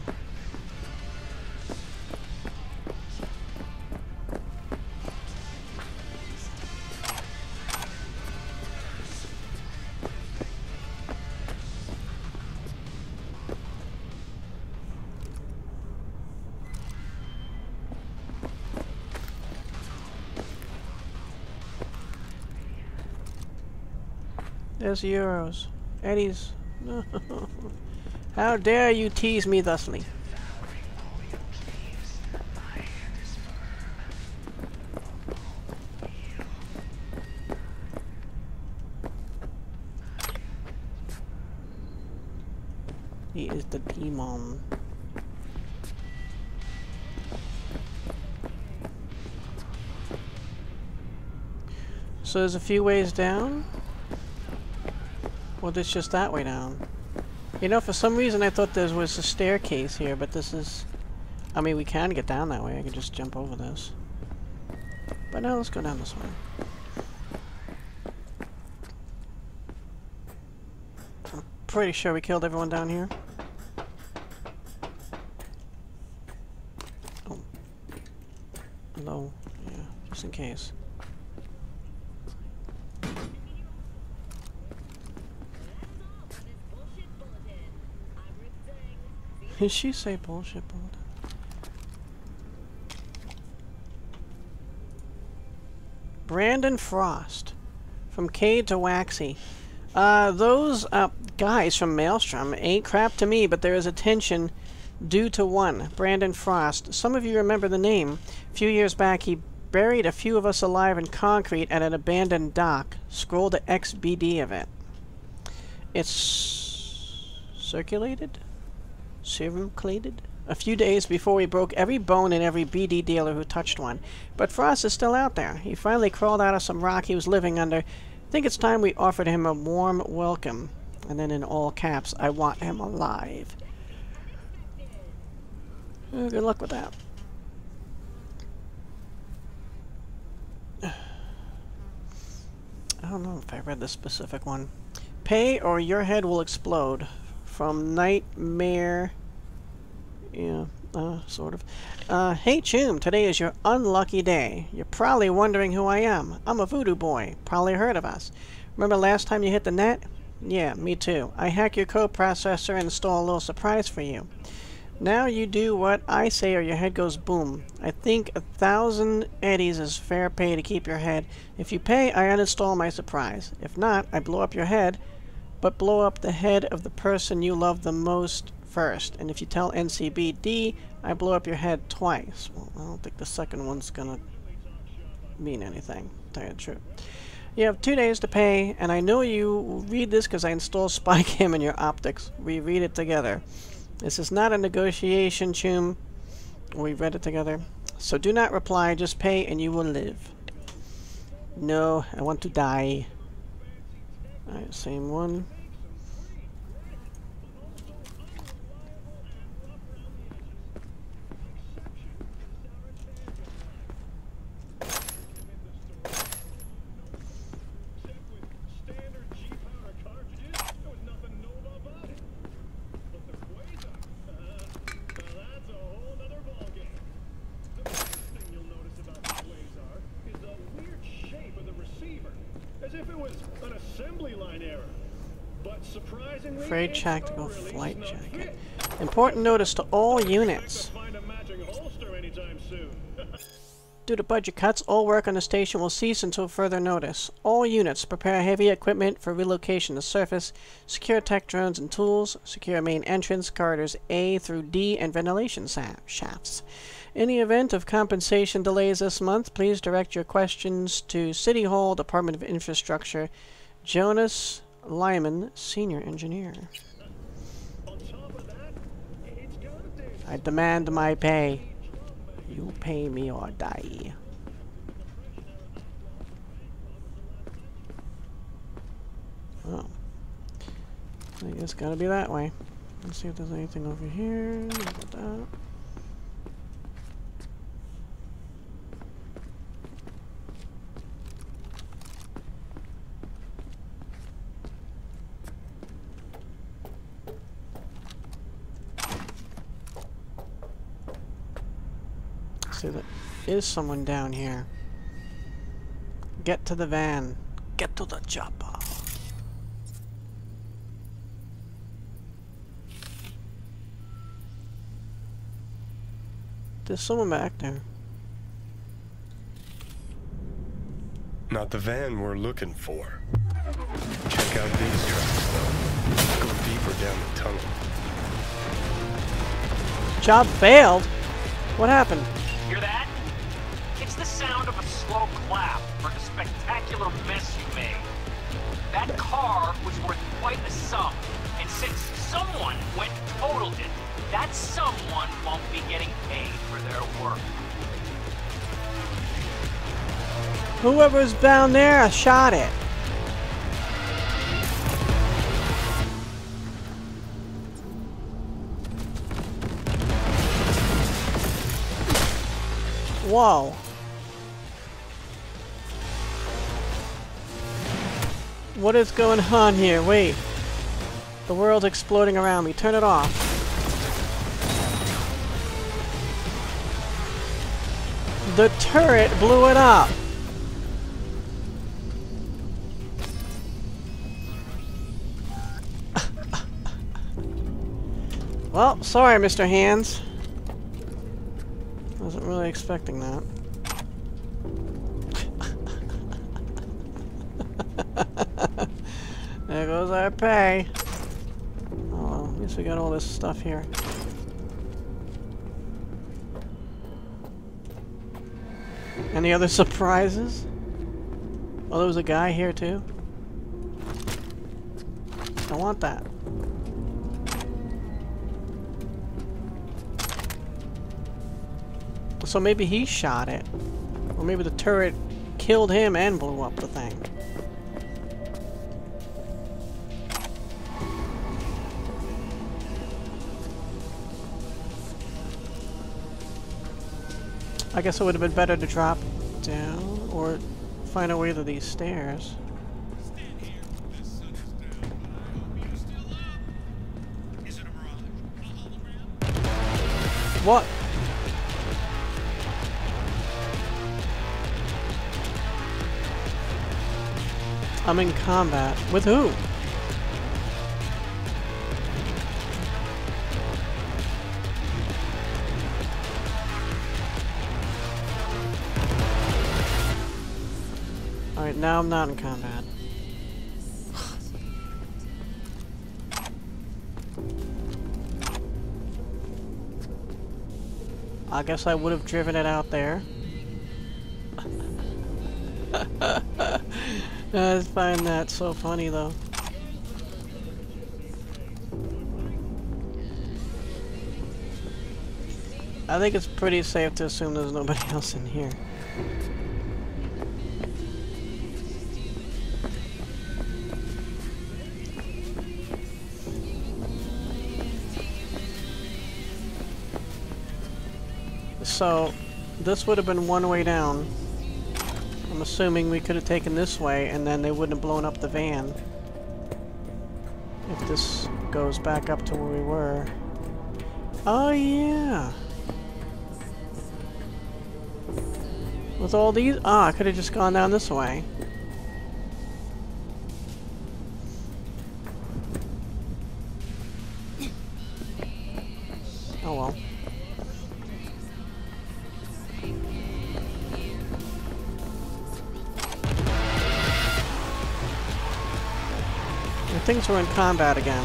There's euros. Eddies. No. How dare you tease me thusly? He is the demon. So there's a few ways down? Well, it's just that way down. You know, for some reason I thought there was a staircase here, but this is... I mean, we can get down that way. I can just jump over this. But now let's go down this way. I'm pretty sure we killed everyone down here. Oh. Low. Yeah, just in case. Did she say bullshit bulletin? Brandon Frost. From Cade to Waxy. Those guys from Maelstrom ain't crap to me, but there is a tension due to one, Brandon Frost. Some of you remember the name. A few years back, he buried a few of us alive in concrete at an abandoned dock. Scroll to XBD event. It's circulated? Circulated? A few days before we broke every bone in every BD dealer who touched one. But Frost is still out there. He finally crawled out of some rock he was living under. I think it's time we offered him a warm welcome. And then in all caps, I want him alive. Good luck with that. I don't know if I read this specific one. Pay or your head will explode. From Nightmare... Yeah, sort of. Hey Choom, today is your unlucky day. You're probably wondering who I am. I'm a voodoo boy. Probably heard of us. Remember last time you hit the net? Yeah, me too. I hack your code processor and install a little surprise for you. Now you do what I say or your head goes boom. I think 1,000 eddies is fair pay to keep your head. If you pay, I uninstall my surprise. If not, I blow up your head, but blow up the head of the person you love the most first. And if you tell NCBD, I blow up your head twice. Well, I don't think the second one's gonna mean anything, to tell you the truth. You have 2 days to pay, and I know you read this because I installed SpyCam in your optics. We read it together. This is not a negotiation, Choom. We read it together. So do not reply, just pay and you will live. No, I want to die. Alright, same one. Frayed tactical flight jacket. Important notice to all units. Due to budget cuts, all work on the station will cease until further notice. All units prepare heavy equipment for relocation to surface, secure tech drones and tools, secure main entrance, corridors A through D, and ventilation shafts. In the event of compensation delays this month, please direct your questions to City Hall, Department of Infrastructure, Jonas Lyman, Senior Engineer. I demand my pay. You pay me or die. Oh. I guess gotta be that way. Let's see if there's anything over here. About that. See, there is someone down here. Get to the van. Get to the chopper. There's someone back there. Not the van we're looking for. Check out these tracks, though. Go deeper down the tunnel. Job failed? What happened? Hear that? It's the sound of a slow clap for the spectacular mess you made. That car was worth quite a sum, and since someone went and totaled it, that someone won't be getting paid for their work. Whoever's down there shot it. Whoa. What is going on here? Wait. The world's exploding around me. Turn it off. The turret blew it up. Well, sorry, Mr. Hands. Wasn't really expecting that. There goes our pay. Oh well, at least we got all this stuff here. Any other surprises? Oh, there was a guy here too. I want that. So maybe he shot it. Or maybe the turret killed him and blew up the thing. I guess it would have been better to drop down or find a way to these stairs. What? I'm in combat. With who? Alright, now I'm not in combat. I guess I would have driven it out there. I just find that so funny, though. I think it's pretty safe to assume there's nobody else in here. So, this would have been one way down. I'm assuming we could have taken this way and then they wouldn't have blown up the van. If this goes back up to where we were. Oh yeah! With all these... Ah, I could have just gone down this way. Oh well. The things were in combat again.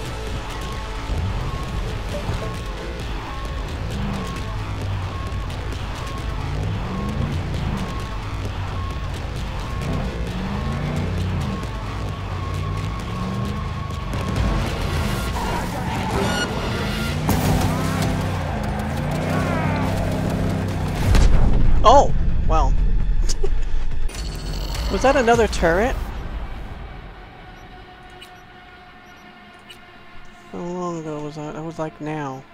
Oh! Well. Was that another turret? How long ago was that? That was like now.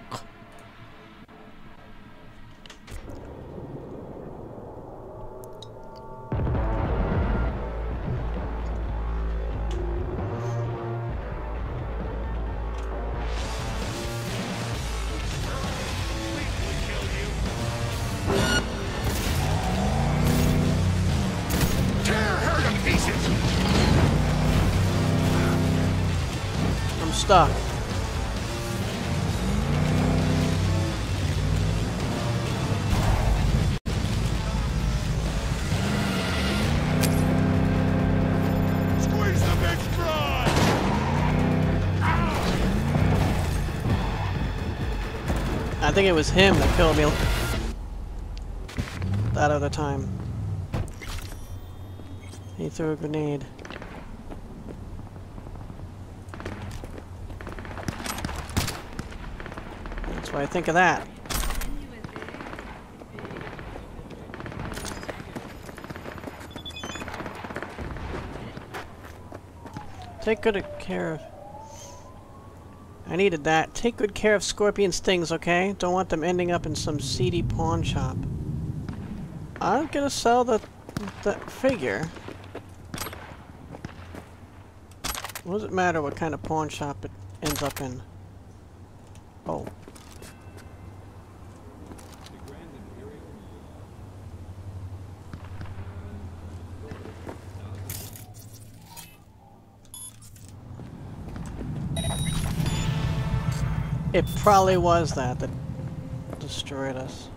I'm stuck. Squeeze the bitch dry! I think it was him that killed me that other time. He threw a grenade. That's what I think of that. Take good care of... I needed that. Take good care of scorpion stings, okay? Don't want them ending up in some seedy pawn shop. I'm gonna sell the figure. What does it matter what kind of pawn shop it ends up in? Oh. It probably was that destroyed us.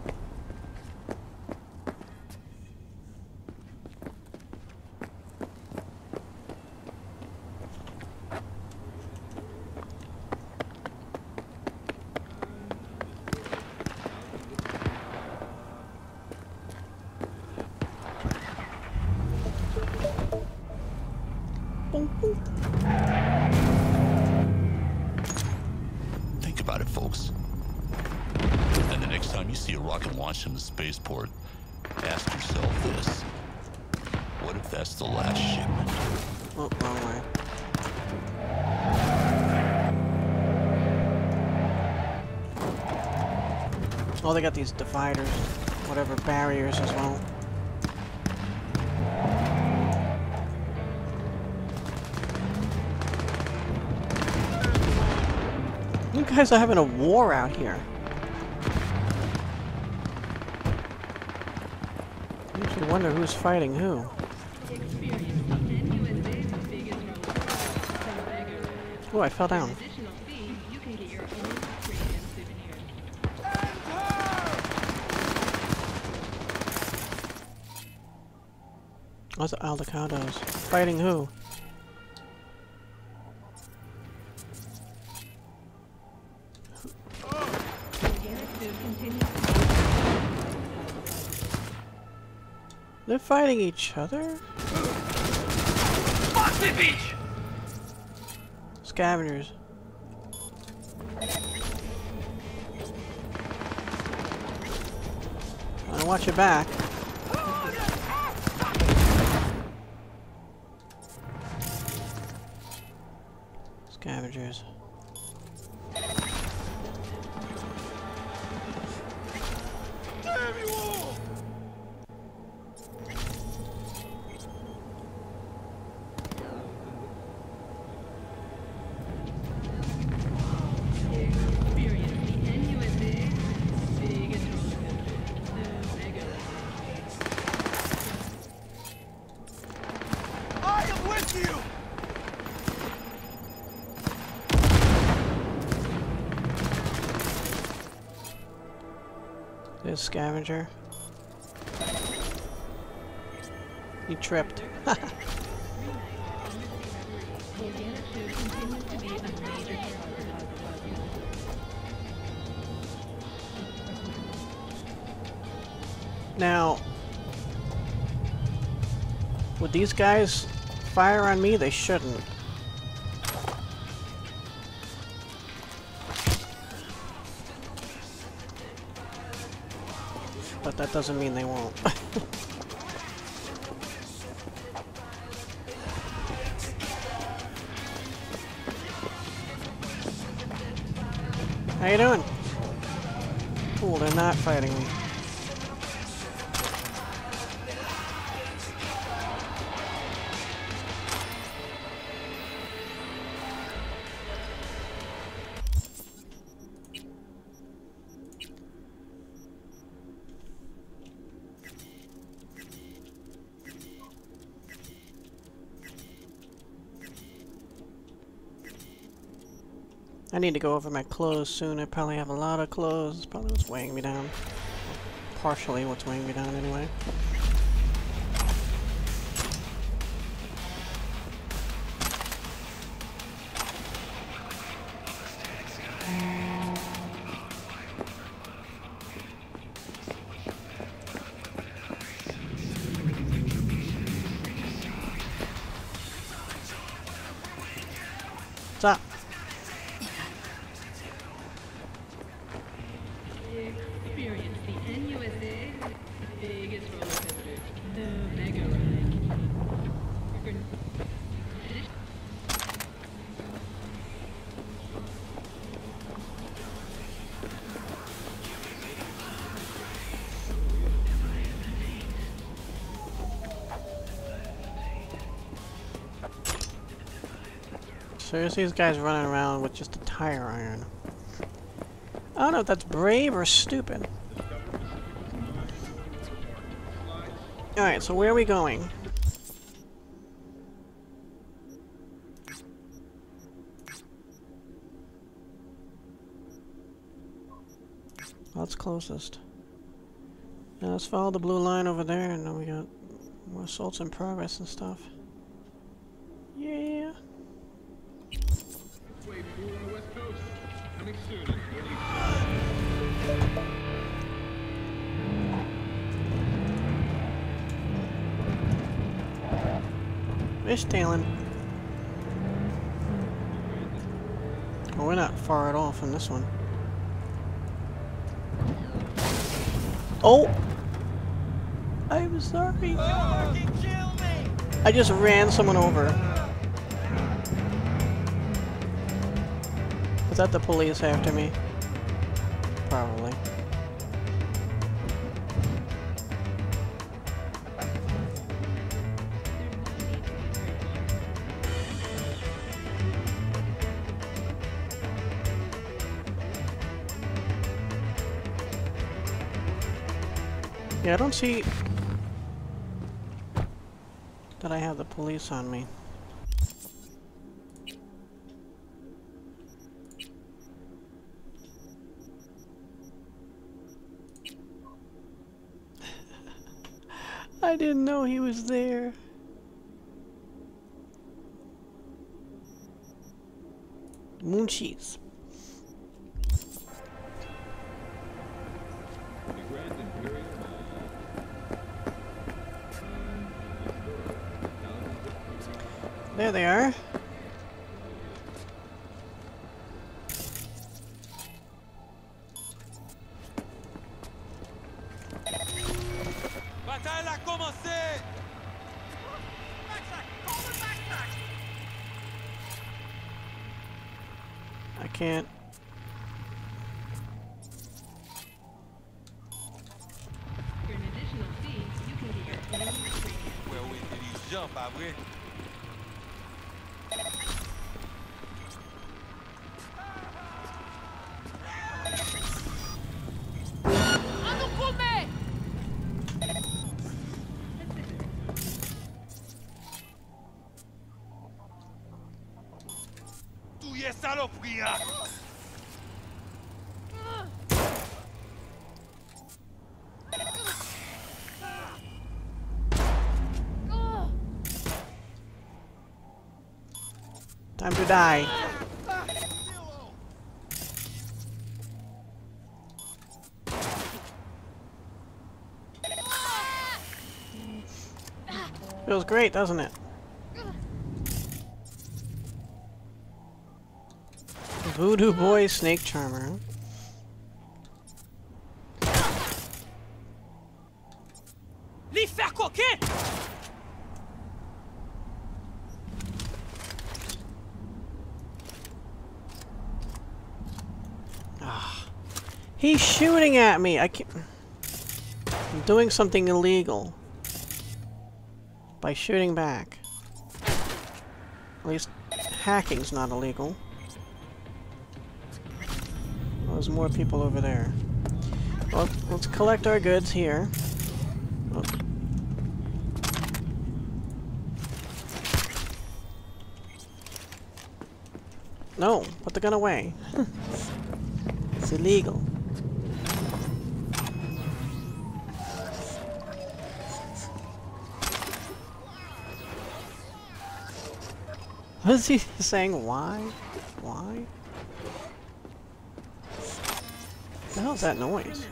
Think about it, folks. And the next time you see a rocket launch from the spaceport, ask yourself this. What if that's the last shipment? Oh, wrong way. Oh, they got these dividers, whatever, barriers as well. You guys are having a war out here. Makes me wonder who's fighting who. Oh, I fell down. Oh, the Aldecados. Fighting who? They're fighting each other? Boston Beach! Scavengers. Watch your back. Scavengers. Damn you all! There's scavenger. He tripped. Now, would these guys fire on me? They shouldn't. But that doesn't mean they won't. How you doing? Cool, they're not fighting me. I need to go over my clothes soon. I probably have a lot of clothes. It's probably what's weighing me down. Partially what's weighing me down anyway. What's up? Experience the NUSA biggest roller coaster, the Mega Ride. Seriously, these guys running around with just a tire iron. I don't know if that's brave or stupid. Alright, so where are we going? What's closest? Now let's follow the blue line over there, and then we got more assaults in progress and stuff. Yeah. Fishtailing. Well, we're not far at all from this one. Oh! I'm sorry. I just ran someone over. Was that the police after me? Probably. Yeah, I don't see that I have the police on me. I didn't know he was there. Munchies. There they are. I can't. For an additional fee, you can get your own free. Well, wait till you jump, I will. Time to die. Feels great, doesn't it? Voodoo Boy Snake Charmer. Les faire coquer! Ah, he's shooting at me. I can't. I'm doing something illegal by shooting back. At least hacking's not illegal. Well, there's more people over there. Well, let's collect our goods here. Oh. No, put the gun away. It's illegal. What is he saying? Why? Why? What the hell is that noise?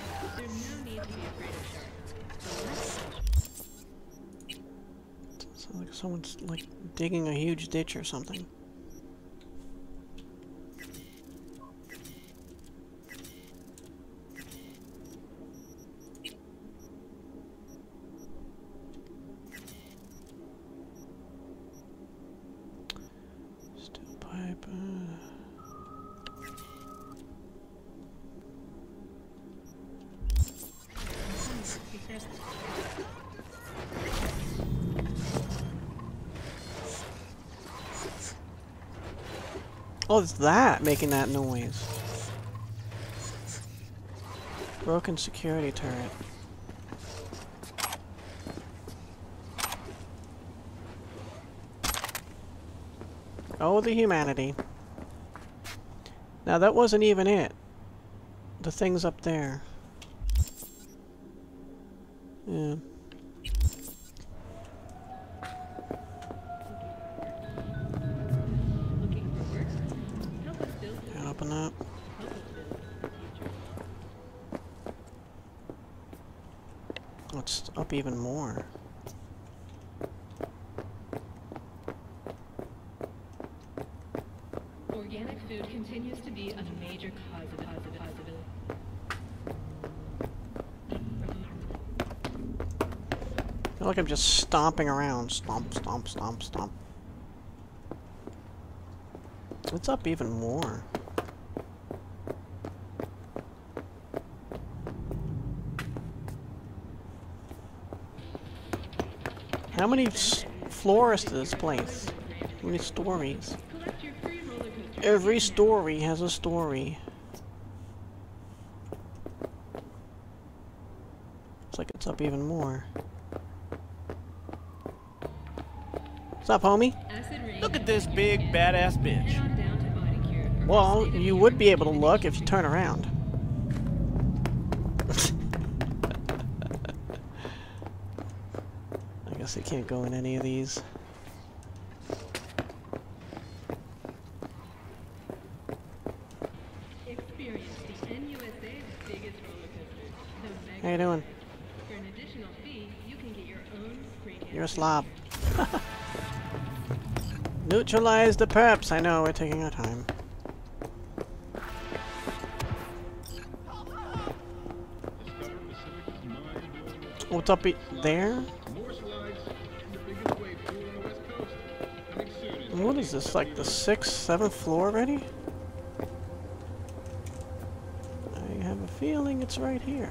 Sounds like someone's like digging a huge ditch or something. Steel pipe. Oh, it's that making that noise. Broken security turret. Oh, the humanity. Now that wasn't even it. The thing's up there. Yeah. Can't open that. Oh, it's up even more. Organic food continues to be a major cause of possibility. I feel like I'm just stomping around. Stomp, stomp, stomp, stomp. It's up even more. How many floors to this place? How many stories? Every story has a story. Looks like it's up even more. What's up, homie? Look at this big badass bitch. Well, you would be able to look if you turn around. I guess I can't go in any of these. How you doing? For an additional fee, you can get your own free candy. You're a slob. Neutralize the perps. I know, we're taking our time. What's up there? What is this, like the 6th, 7th floor already? I have a feeling it's right here.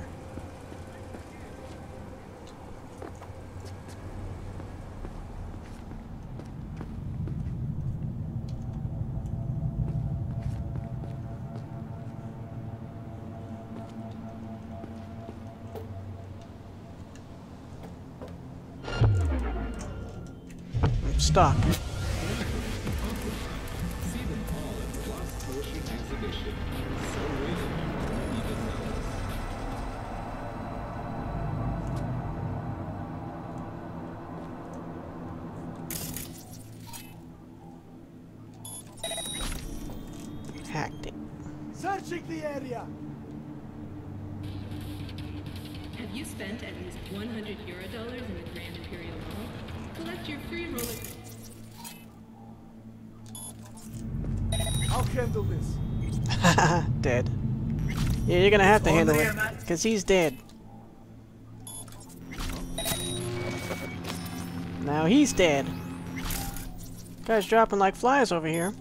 I'm stuck. Searching the area. Have you spent at least $100 in the Grand Imperial Mall? Collect your free roller. I'll handle this. Dead. Yeah, you're gonna have to handle it, because he's dead. Now he's dead. Guy's dropping like flies over here.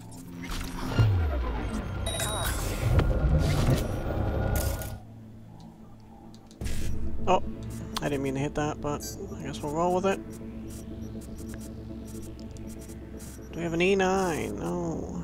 Oh, I didn't mean to hit that, but I guess we'll roll with it. Do we have an E9? No.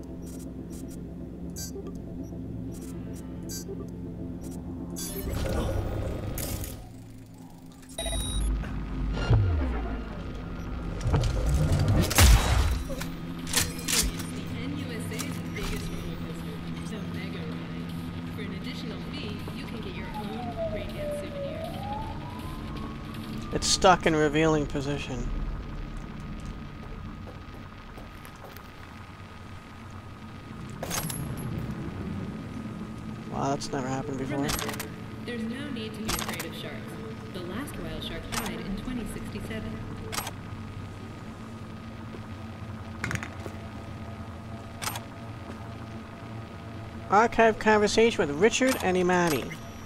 It's stuck in revealing position. Wow, that's never happened before. Remember, there's no need to be afraid of sharks. The last whale shark died in 2067. Archive conversation with Richard and Imani.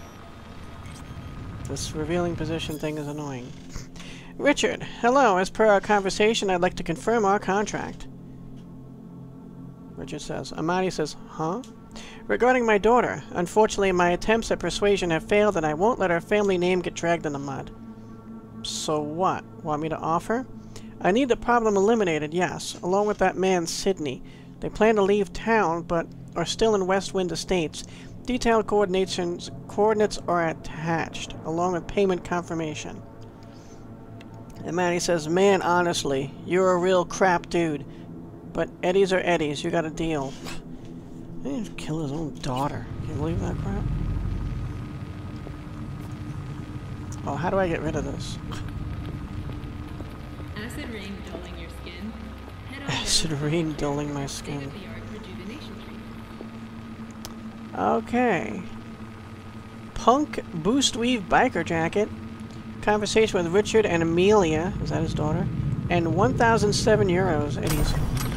This revealing position thing is annoying. Richard, hello. As per our conversation, I'd like to confirm our contract. Richard says. Imani says, huh? Regarding my daughter, unfortunately my attempts at persuasion have failed and I won't let her family name get dragged in the mud. So what? Want me to offer? I need the problem eliminated, yes, along with that man Sydney. They plan to leave town, but are still in West Wind Estates. Detailed coordinates are attached, along with payment confirmation. And Manny says, man, honestly, you're a real crap dude. But Eddies are Eddies, you got a deal. He didn't kill his own daughter. Can you believe that crap? Oh, how do I get rid of this? Acid rain dulling your skin. Acid rain dulling my skin. Okay. Punk boost weave biker jacket. Conversation with Richard and Amelia. Is that his daughter? And 1,007 euros. Eddies.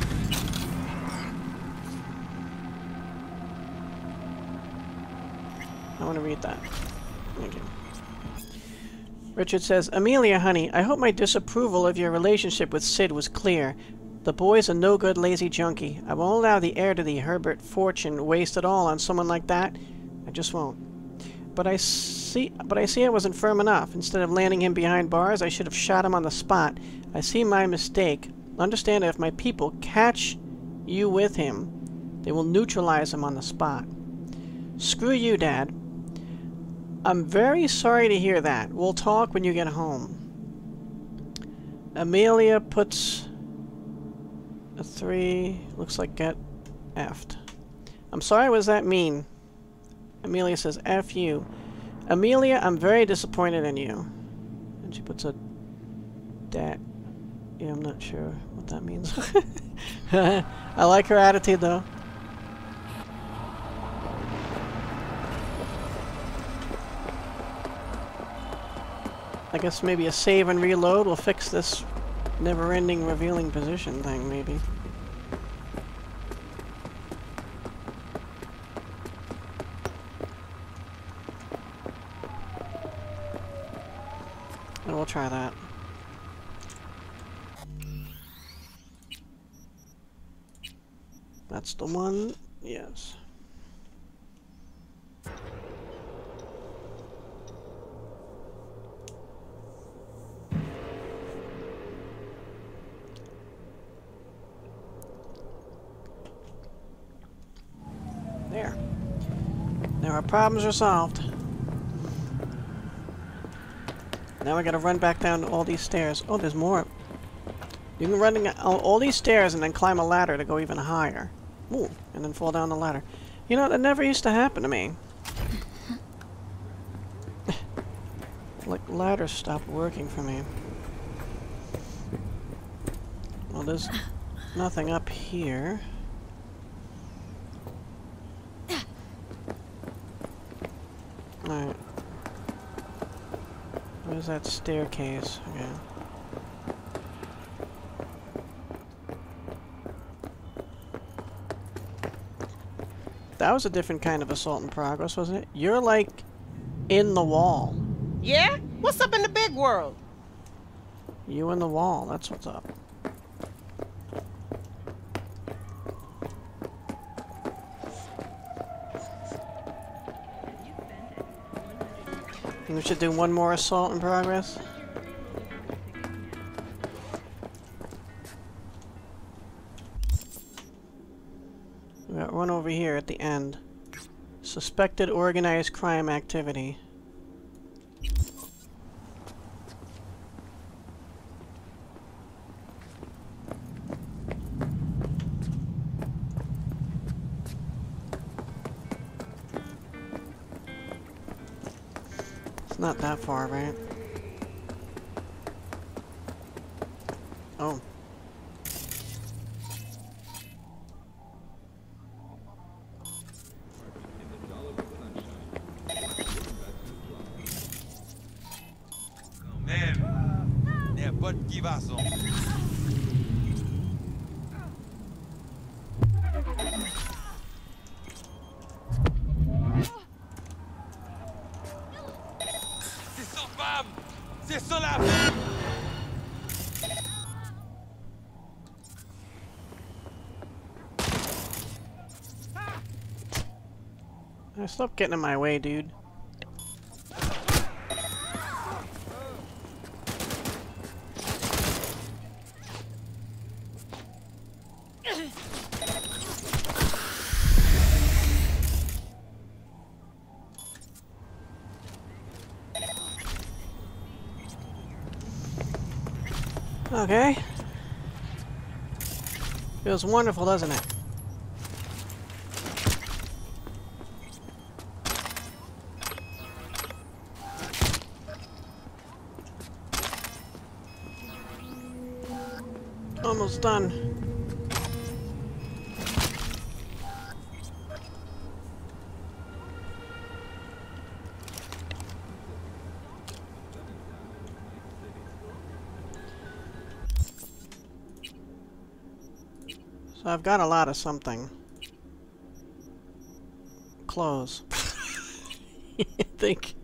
I want to read that. Thank you. Richard says, Amelia, honey, I hope my disapproval of your relationship with Sid was clear. The boy's a no-good, lazy junkie. I won't allow the heir to the Herbert fortune waste it all on someone like that. I just won't. But I see I wasn't firm enough. Instead of landing him behind bars, I should have shot him on the spot. I see my mistake. Understand that if my people catch you with him, they will neutralize him on the spot. Screw you, Dad. I'm very sorry to hear that. We'll talk when you get home. Amelia puts a 3. Looks like get effed. I'm sorry, what does that mean? Amelia says, F you. Amelia, I'm very disappointed in you. And she puts a dat. Yeah, I'm not sure what that means. I like her attitude, though. I guess maybe a save and reload will fix this never-ending revealing position thing, maybe. And we'll try that. That's the one? Yes. There. Now our problems are solved. Now I gotta run back down all these stairs. Oh, there's more. You can run all these stairs and then climb a ladder to go even higher. Ooh, and then fall down the ladder. You know, that never used to happen to me. Like, ladders stopped working for me. Well, there's nothing up here. Alright. Where's that staircase? Okay. That was a different kind of assault in progress, wasn't it? You're like in the wall. Yeah? What's up in the big world? You in the wall, that's what's up. We should do one more assault in progress. We got one over here at the end. Suspected organized crime activity. It's not that far, right? Oh. N'importe qui va son. C'est son femme! C'est son la femme! Stop getting in my way, dude. Okay. Feels wonderful, doesn't it? Almost done. So I've got a lot of something. Clothes. I think.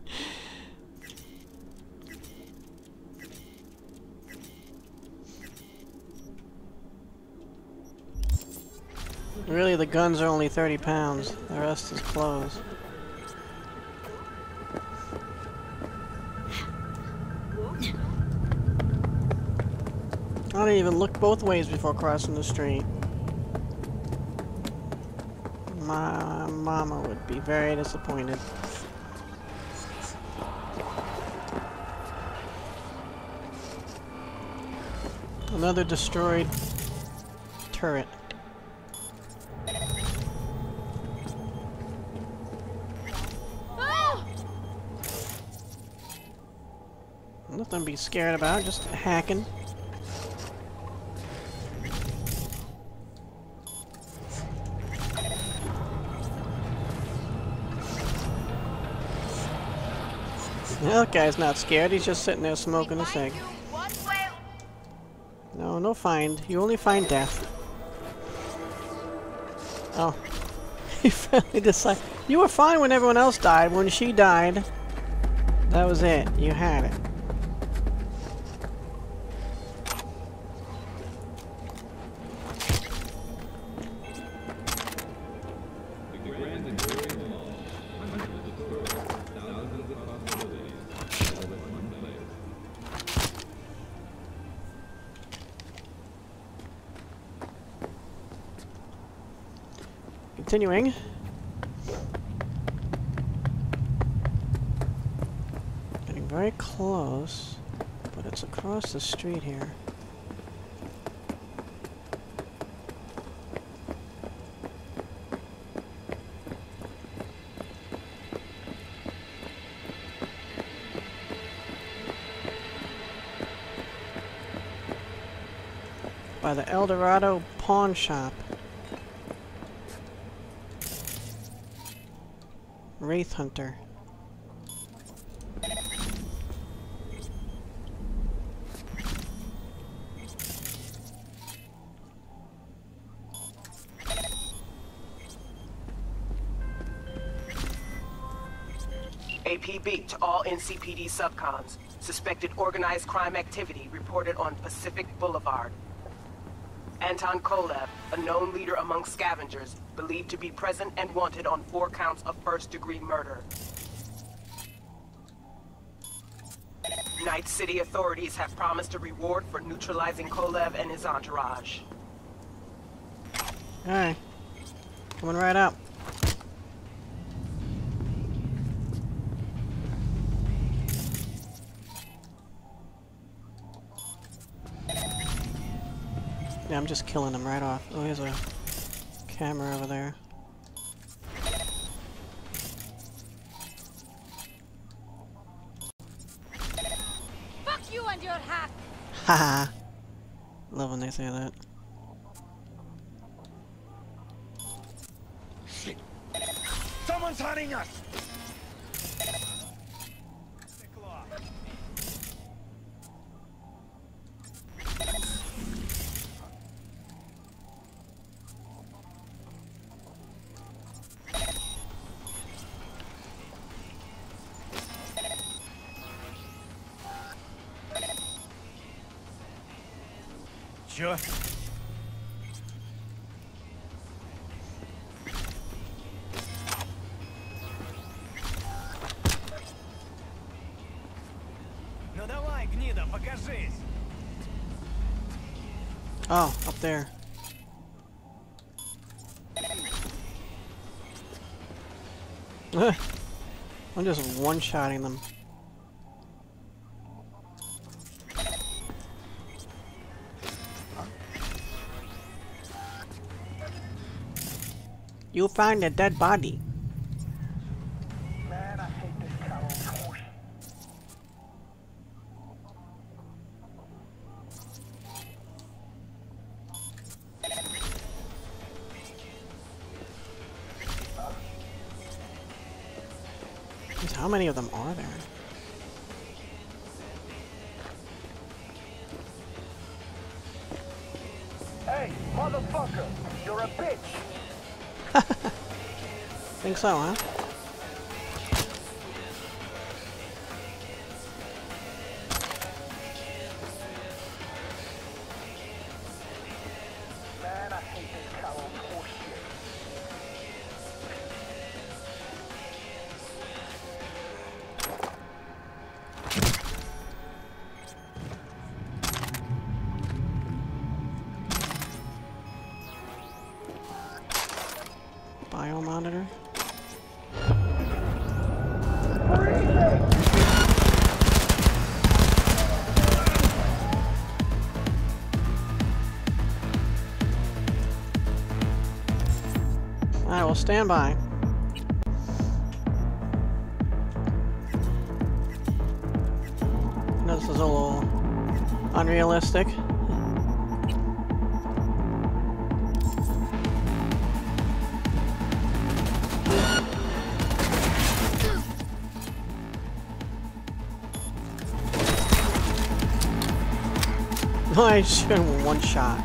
Really, the guns are only 30 pounds. The rest is clothes. I don't even look both ways before crossing the street. My mama would be very disappointed. Another destroyed turret. Nothing to be scared about, just hacking. That guy's not scared, he's just sitting there smoking a cig. No, no find. You only find death. Oh. He finally decided. You were fine when everyone else died. When she died, that was it. You had it. Continuing. Getting very close, but it's across the street here. By the El Dorado pawn shop. Wraith Hunter. AP beat to all NCPD subcons. Suspected organized crime activity reported on Pacific Boulevard. Anton Kolev, a known leader among scavengers, believed to be present and wanted on 4 counts of first-degree murder. Night City authorities have promised a reward for neutralizing Kolev and his entourage. Alright. Coming right up. Yeah, I'm just killing him right off. Oh, here's a camera over there. Fuck you and your hack! Haha! Love when they say that. Shit! Someone's hunting us! Sure. Ну давай, гнида, покажись! Oh, up there. I'm just one-shotting them. You find a dead body. Man, I hate this coward horse. Jeez, how many of them are there? Hey, motherfucker, you're a bitch. Think so, huh? Man, I hate this coward horse shit. Biomonitor. I will stand by. I know this is a little unrealistic. I shoot him with one shot.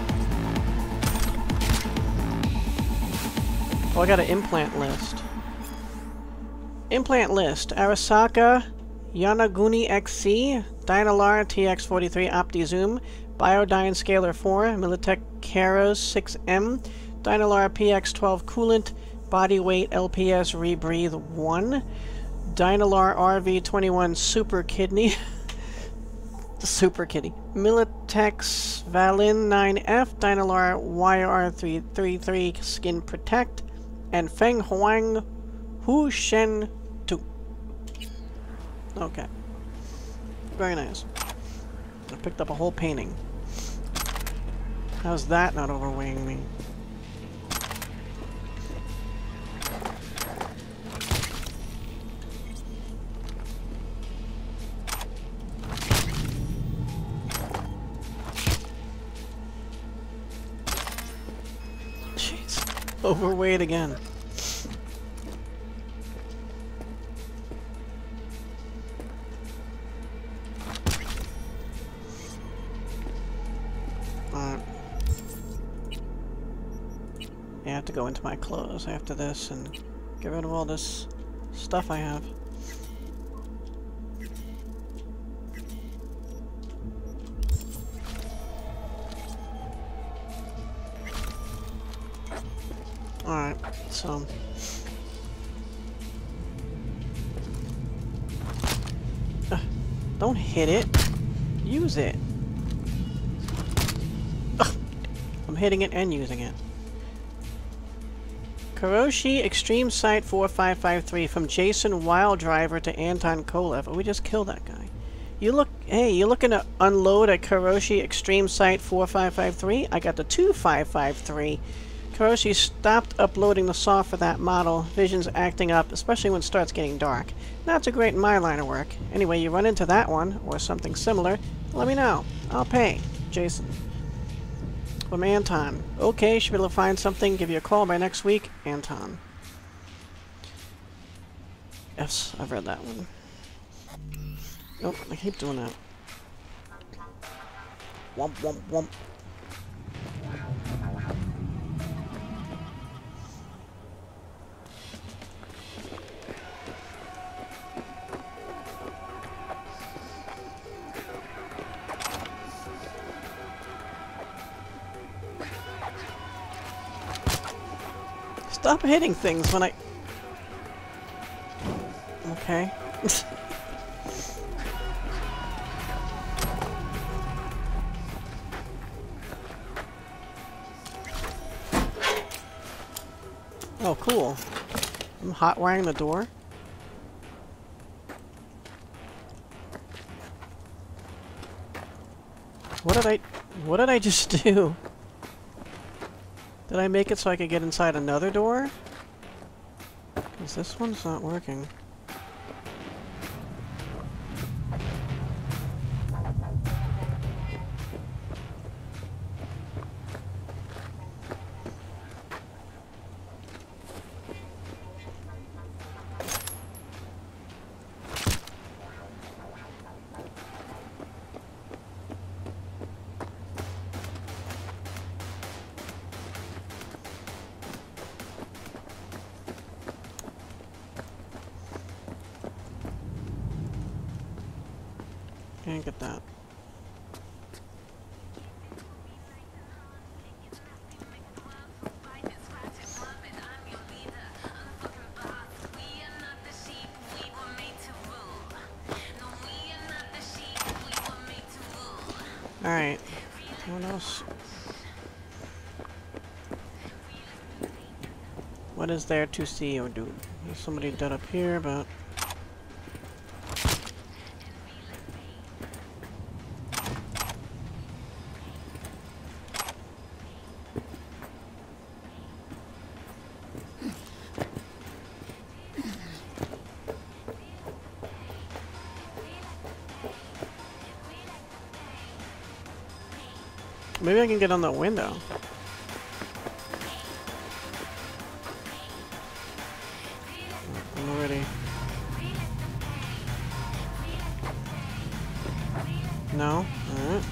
Oh, I got an implant list. Implant list. Arasaka Yanaguni XC, Dynalar TX43 OptiZoom, Biodyne Scalar 4, Militech Keros 6M, Dynalar PX12 Coolant, Bodyweight LPS Rebreathe 1, Dynalar RV21 Super Kidney, Super Kitty, Militex Valin 9F, Dynalar YR333 Skin Protect, and Feng Huang Hu Shen 2. Okay. Very nice. I picked up a whole painting. How's that not overweighing me? Jeez. Overweight again. I have to go into my clothes after this and get rid of all this stuff I have. Alright, so... don't hit it. Use it. Ugh. I'm hitting it and using it. Karoshi Extreme Site 4553 from Jason Wild Driver to Anton Kolev. Oh, we just killed that guy. Hey, you looking to unload at Karoshi Extreme Site 4553? I got the 2553. Karoshi stopped uploading the soft for that model. Vision's acting up, especially when it starts getting dark. Not so great in my line of work. Anyway, you run into that one, or something similar, let me know. I'll pay. Jason. From Anton. Okay, should be able to find something. Give you a call by next week. Anton. Yes, I've read that one. Oh, I keep doing that. Womp, womp, womp. Stop hitting things when I... Okay. Oh, cool. I'm hot wiring the door. What did I just do? Did I make it so I could get inside another door? Because this one's not working. Can't get that. Alright. What else? What is there to see or do? There's somebody dead up here, but... maybe I can get on the window. I'm already... No? Alright.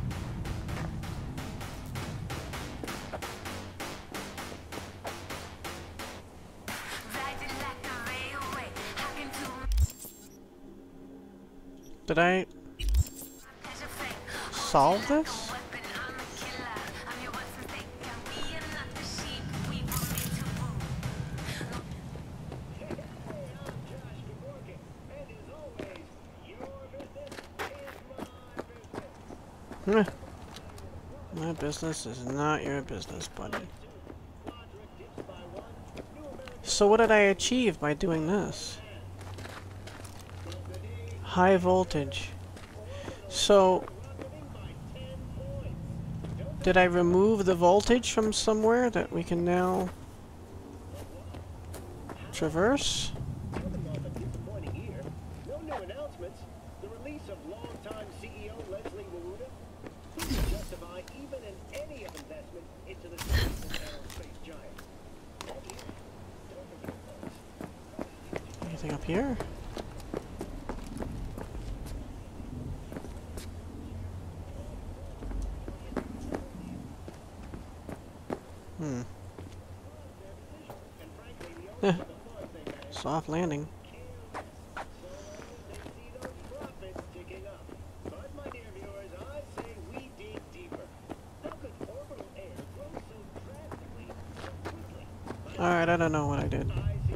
Did I solve this? My business is not your business, buddy. So what did I achieve by doing this? High voltage. So... did I remove the voltage from somewhere that we can now... traverse? Anything up here? Soft landing. Alright, I don't know what I did.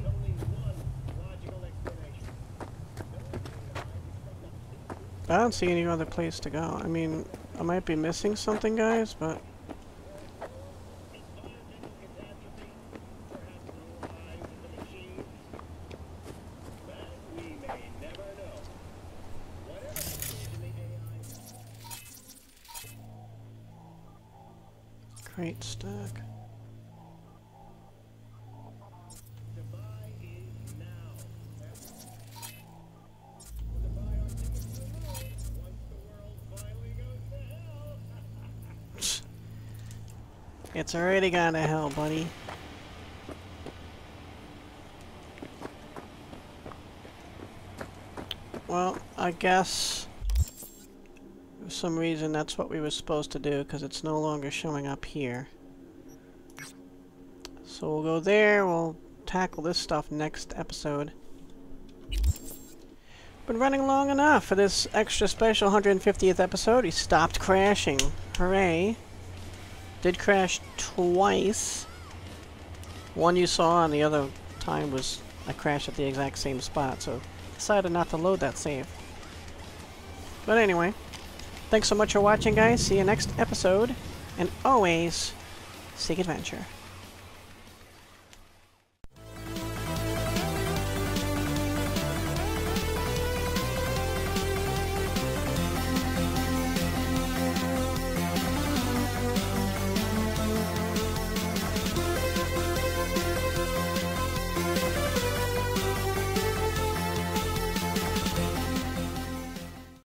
I don't see any other place to go. I mean, I might be missing something, guys, but... Crate stack. It's already gone to hell, buddy. Well, I guess for some reason that's what we were supposed to do, because it's no longer showing up here. So we'll go there, we'll tackle this stuff next episode. Been running long enough for this extra special 150th episode. He stopped crashing. Hooray. Did crash twice. One you saw, and the other time was I crashed at the exact same spot, so decided not to load that save. But anyway, thanks so much for watching, guys. See you next episode, and always seek adventure.